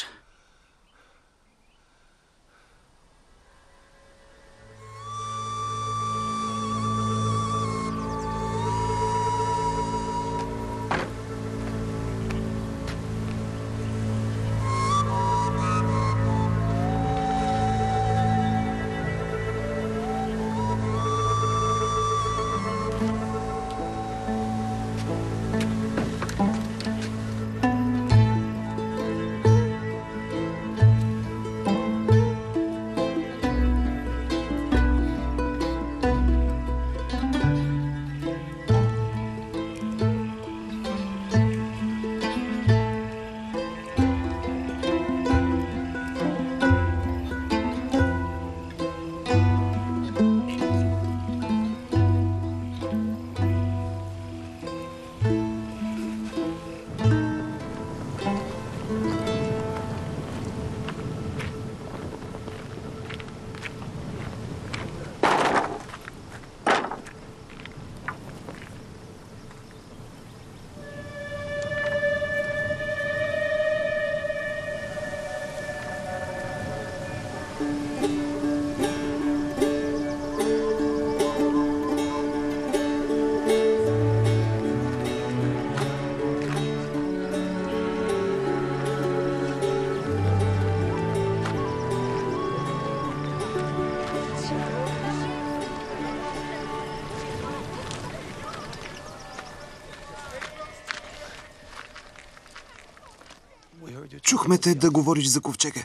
Чухме те да говориш за ковчега.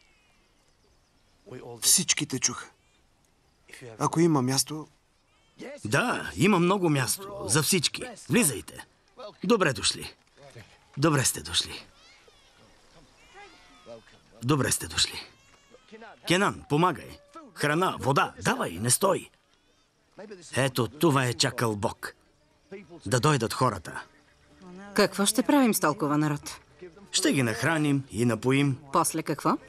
Всичките чуха. Ако има място... Да, има много място. За всички. Влизайте. Добре дошли. Добре сте дошли. Добре сте дошли. Кенан, помагай. Храна, вода, давай, не стой. Ето, това е чакал Бог. Да дойдат хората. Какво ще правим с толкова народ? Ще ги нахраним и напоим. После какво?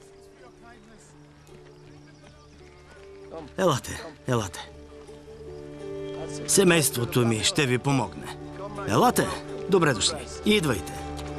Елате, елате. Семейството ми ще ви помогне. Елате, добре дошли. Идвайте.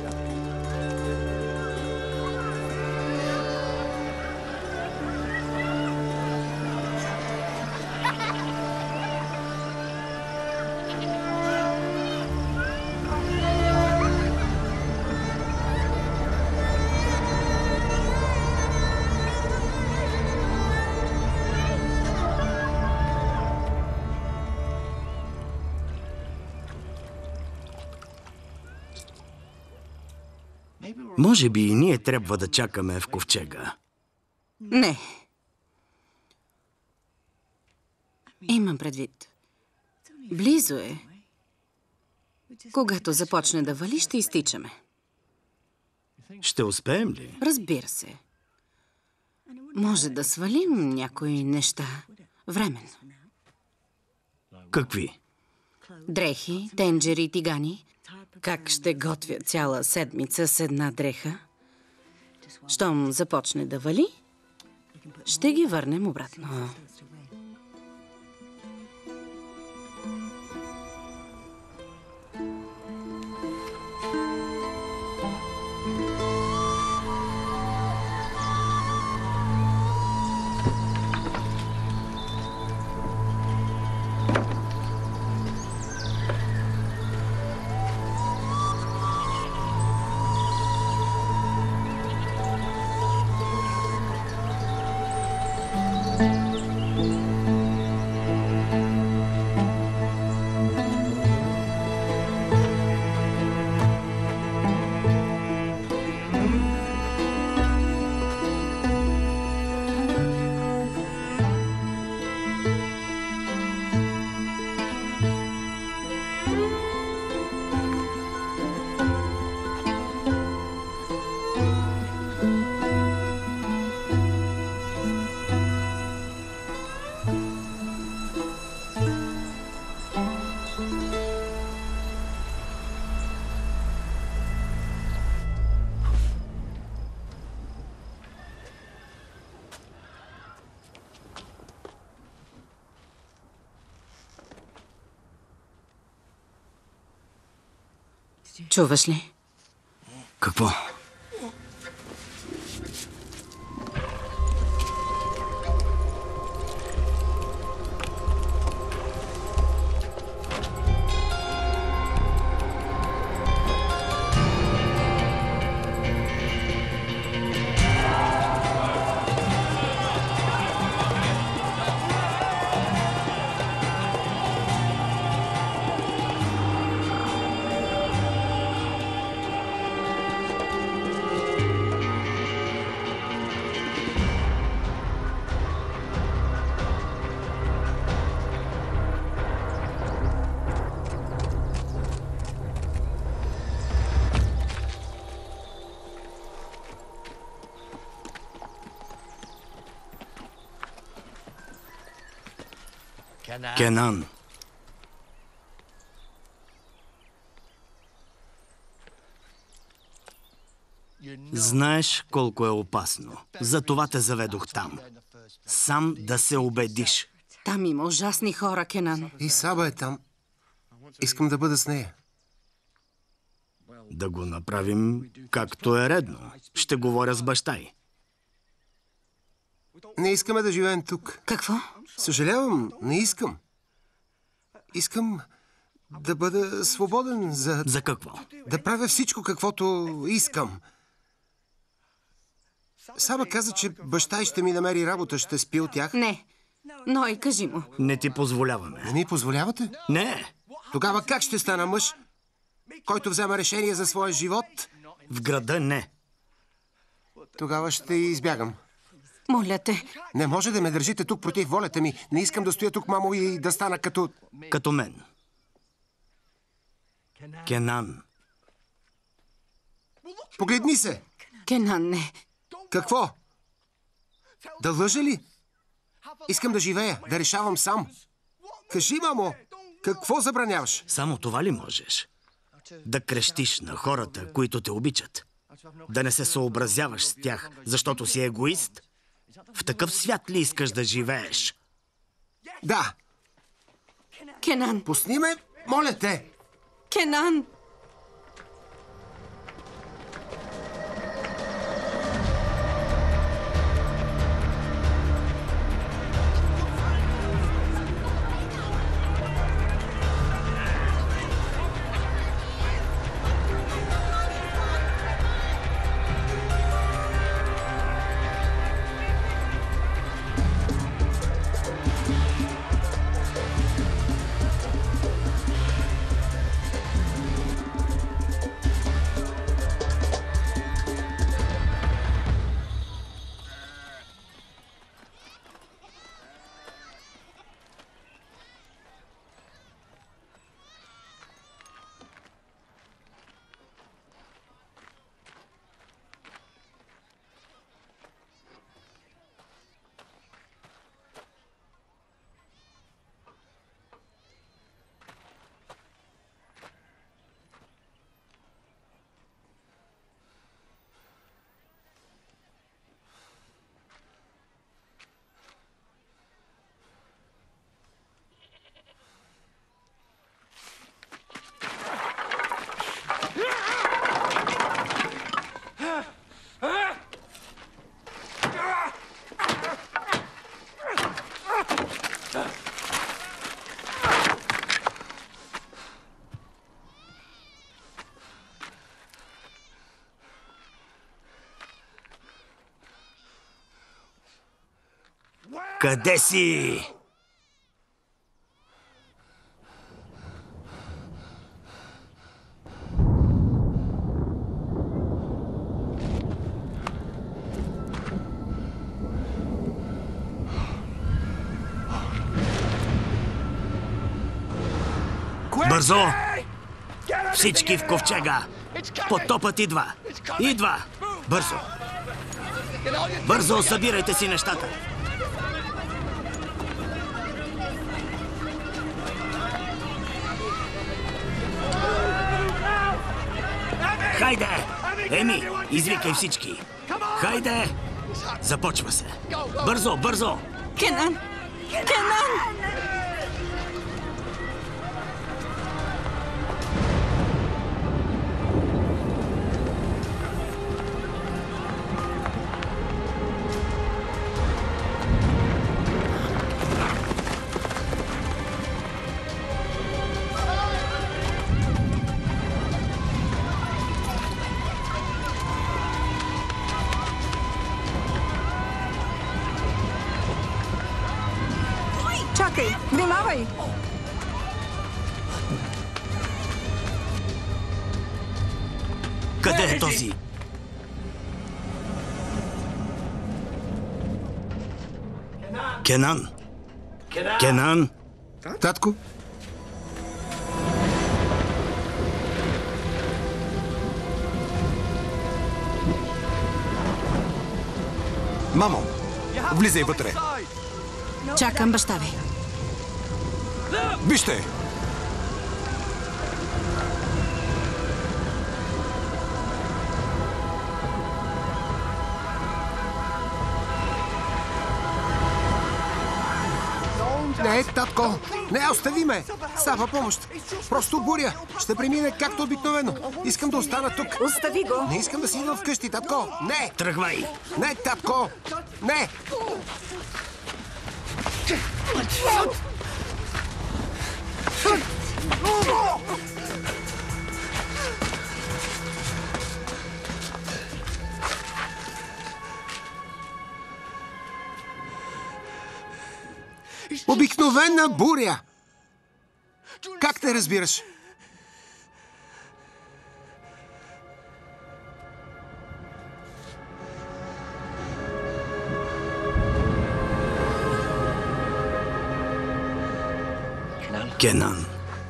Може би и ние трябва да чакаме в ковчега. Не. Имам предвид. Близо е. Когато започне да вали, ще изтичаме. Ще успеем ли? Разбира се. Може да свалим някои неща временно. Какви? Дрехи, тенджери и тигани. Как ще готвя цяла седмица с една дреха? Щом започне да вали, ще ги върнем обратно. Чуваш ли? Какво? Кенан. Знаеш колко е опасно. Затова те заведох там. Сам да се убедиш. Там има ужасни хора, Кенан. И Саба е там. Искам да бъда с нея. Да го направим както е редно. Ще говоря с баща й. Не искаме да живеем тук. Какво? Съжалявам, не искам. Искам да бъда свободен за... За какво? Да правя всичко, каквото искам. Саба каза, че баща й ще ми намери работа. Ще спи от тях. Не. Но и кажи му. Не ти позволяваме. Не ми позволявате? Не. Тогава как ще стана мъж, който взема решение за своя живот? В града не. Тогава ще избягам. Моля те. Не може да ме държите тук против волята ми. Не искам да стоя тук, мамо, и да стана като... Като мен. Кенан. Погледни се! Кенан, не. Какво? Да лъжа ли? Искам да живея, да решавам сам. Кажи, мамо, какво забраняваш? Само това ли можеш? Да крещиш на хората, които те обичат. Да не се съобразяваш с тях, защото си егоист. В такъв свят ли искаш да живееш? Да, Кенан. пусни ме, моля те. Кенан. Къде си? Бързо! Всички в ковчега! Потопът идва! Идва! Бързо! Бързо, събирайте си нещата! Хайде! Еми, извикай всички! Хайде! Започва се! Бързо, бързо! Кенан! Кенан! Чакай, внимавай! Къде е този? Кенан? Кенан? Татко? Мамо, влизай вътре. Чакам баща ви. Вижте! Не, татко! Не, остави ме! Става помощ! Просто буря! Ще премине както обикновено! Искам да остана тук! Остави го! Не искам да си идвам вкъщи, татко! Не! Тръгвай! Не, татко! Не! Обикновена буря! Как те разбираш? Кенан,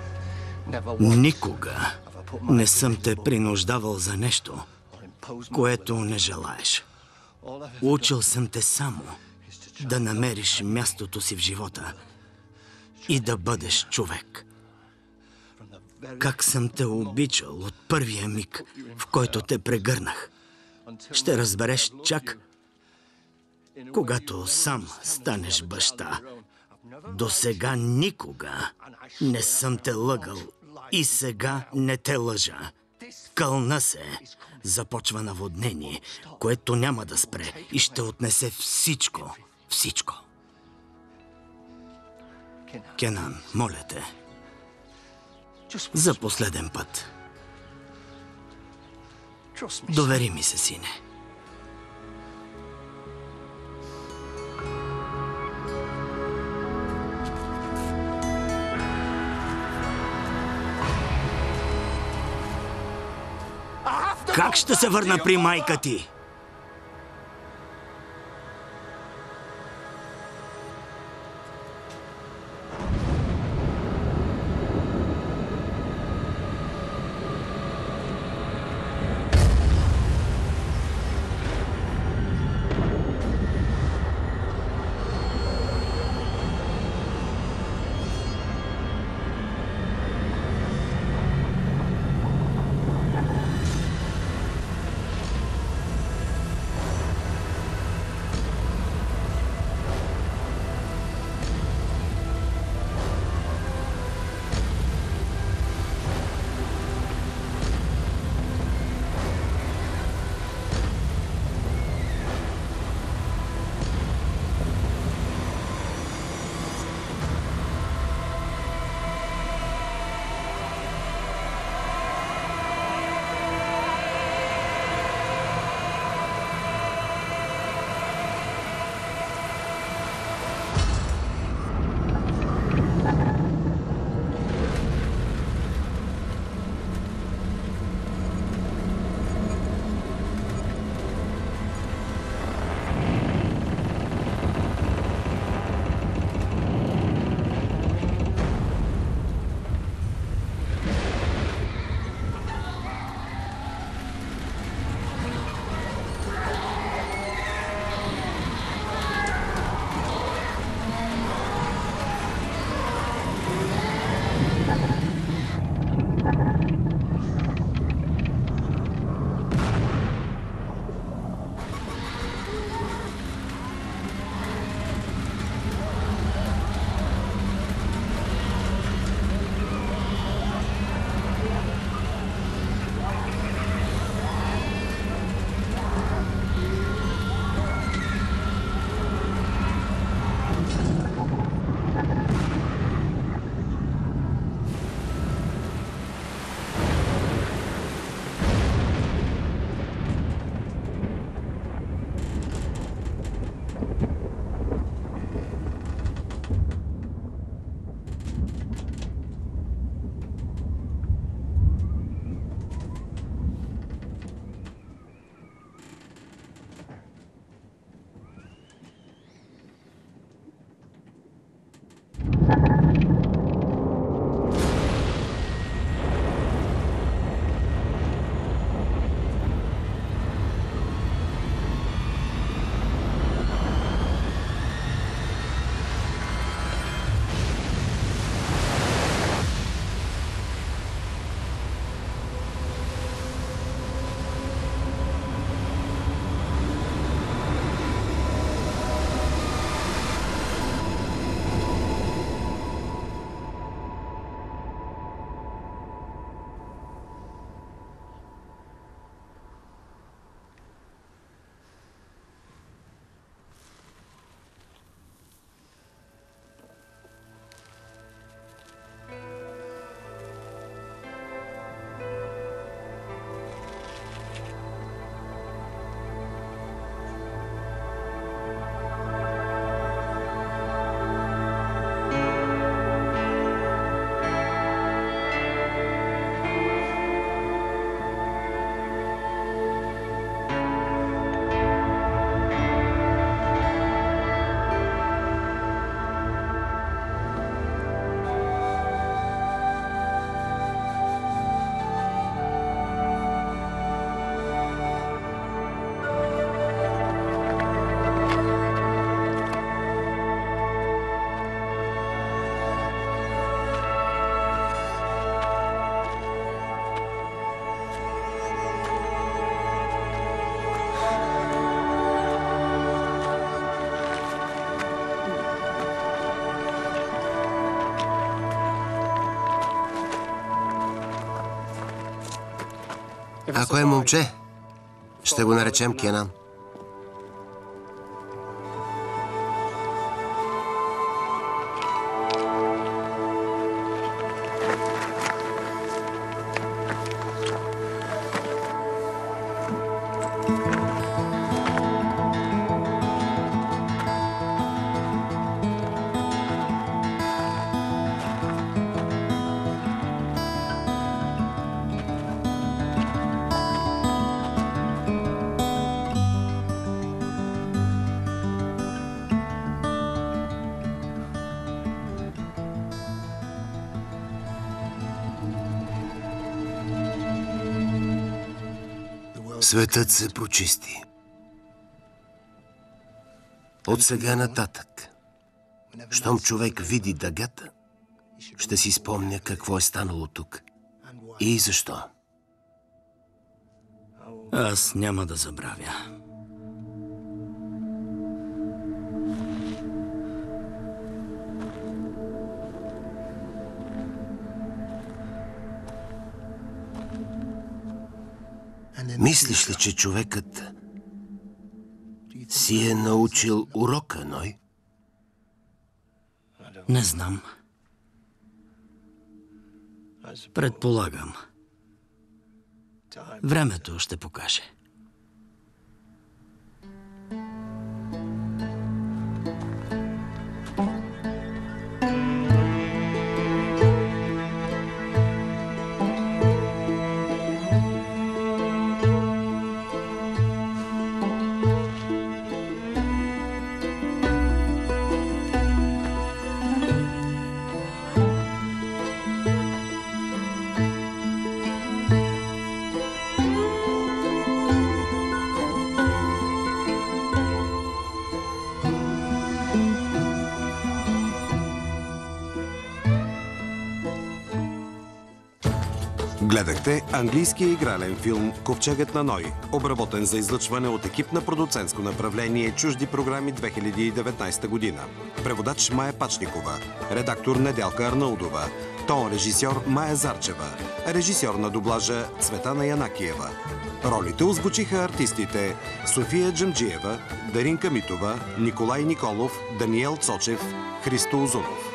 никога не съм те принуждавал за нещо, което не желаеш. Учил съм те само да намериш мястото си в живота и да бъдеш човек. Как съм те обичал от първия миг, в който те прегърнах. Ще разбереш чак когато сам станеш баща. До сега никога не съм те лъгал и сега не те лъжа. Кълна се. Започва наводнение, което няма да спре и ще отнесе всичко, всичко. Кенан, моля те, за последен път. Довери ми се, сине. Как ще се върна при майка ти? Ако е момче, ще го наречем Кенан. Светът се прочисти. От сега нататък, щом човек види дъгата, ще си спомня какво е станало тук и защо. Аз няма да забравя. Мислиш ли, че човекът си е научил урока, Ной? Не знам. Предполагам. Времето ще покаже. Гледахте английския игрален филм «Ковчегът на Ной», обработен за излъчване от екип на продуцентско направление «Чужди програми» две хиляди и деветнадесета година. Преводач Мая Пачникова, редактор Недялка Арнаудова, тон режисьор Мая Зарчева, режисьор на дублажа Цветана Янакиева. Ролите озвучиха артистите София Джамджиева, Даринка Митова, Николай Николов, Даниел Цочев, Христо Озунов.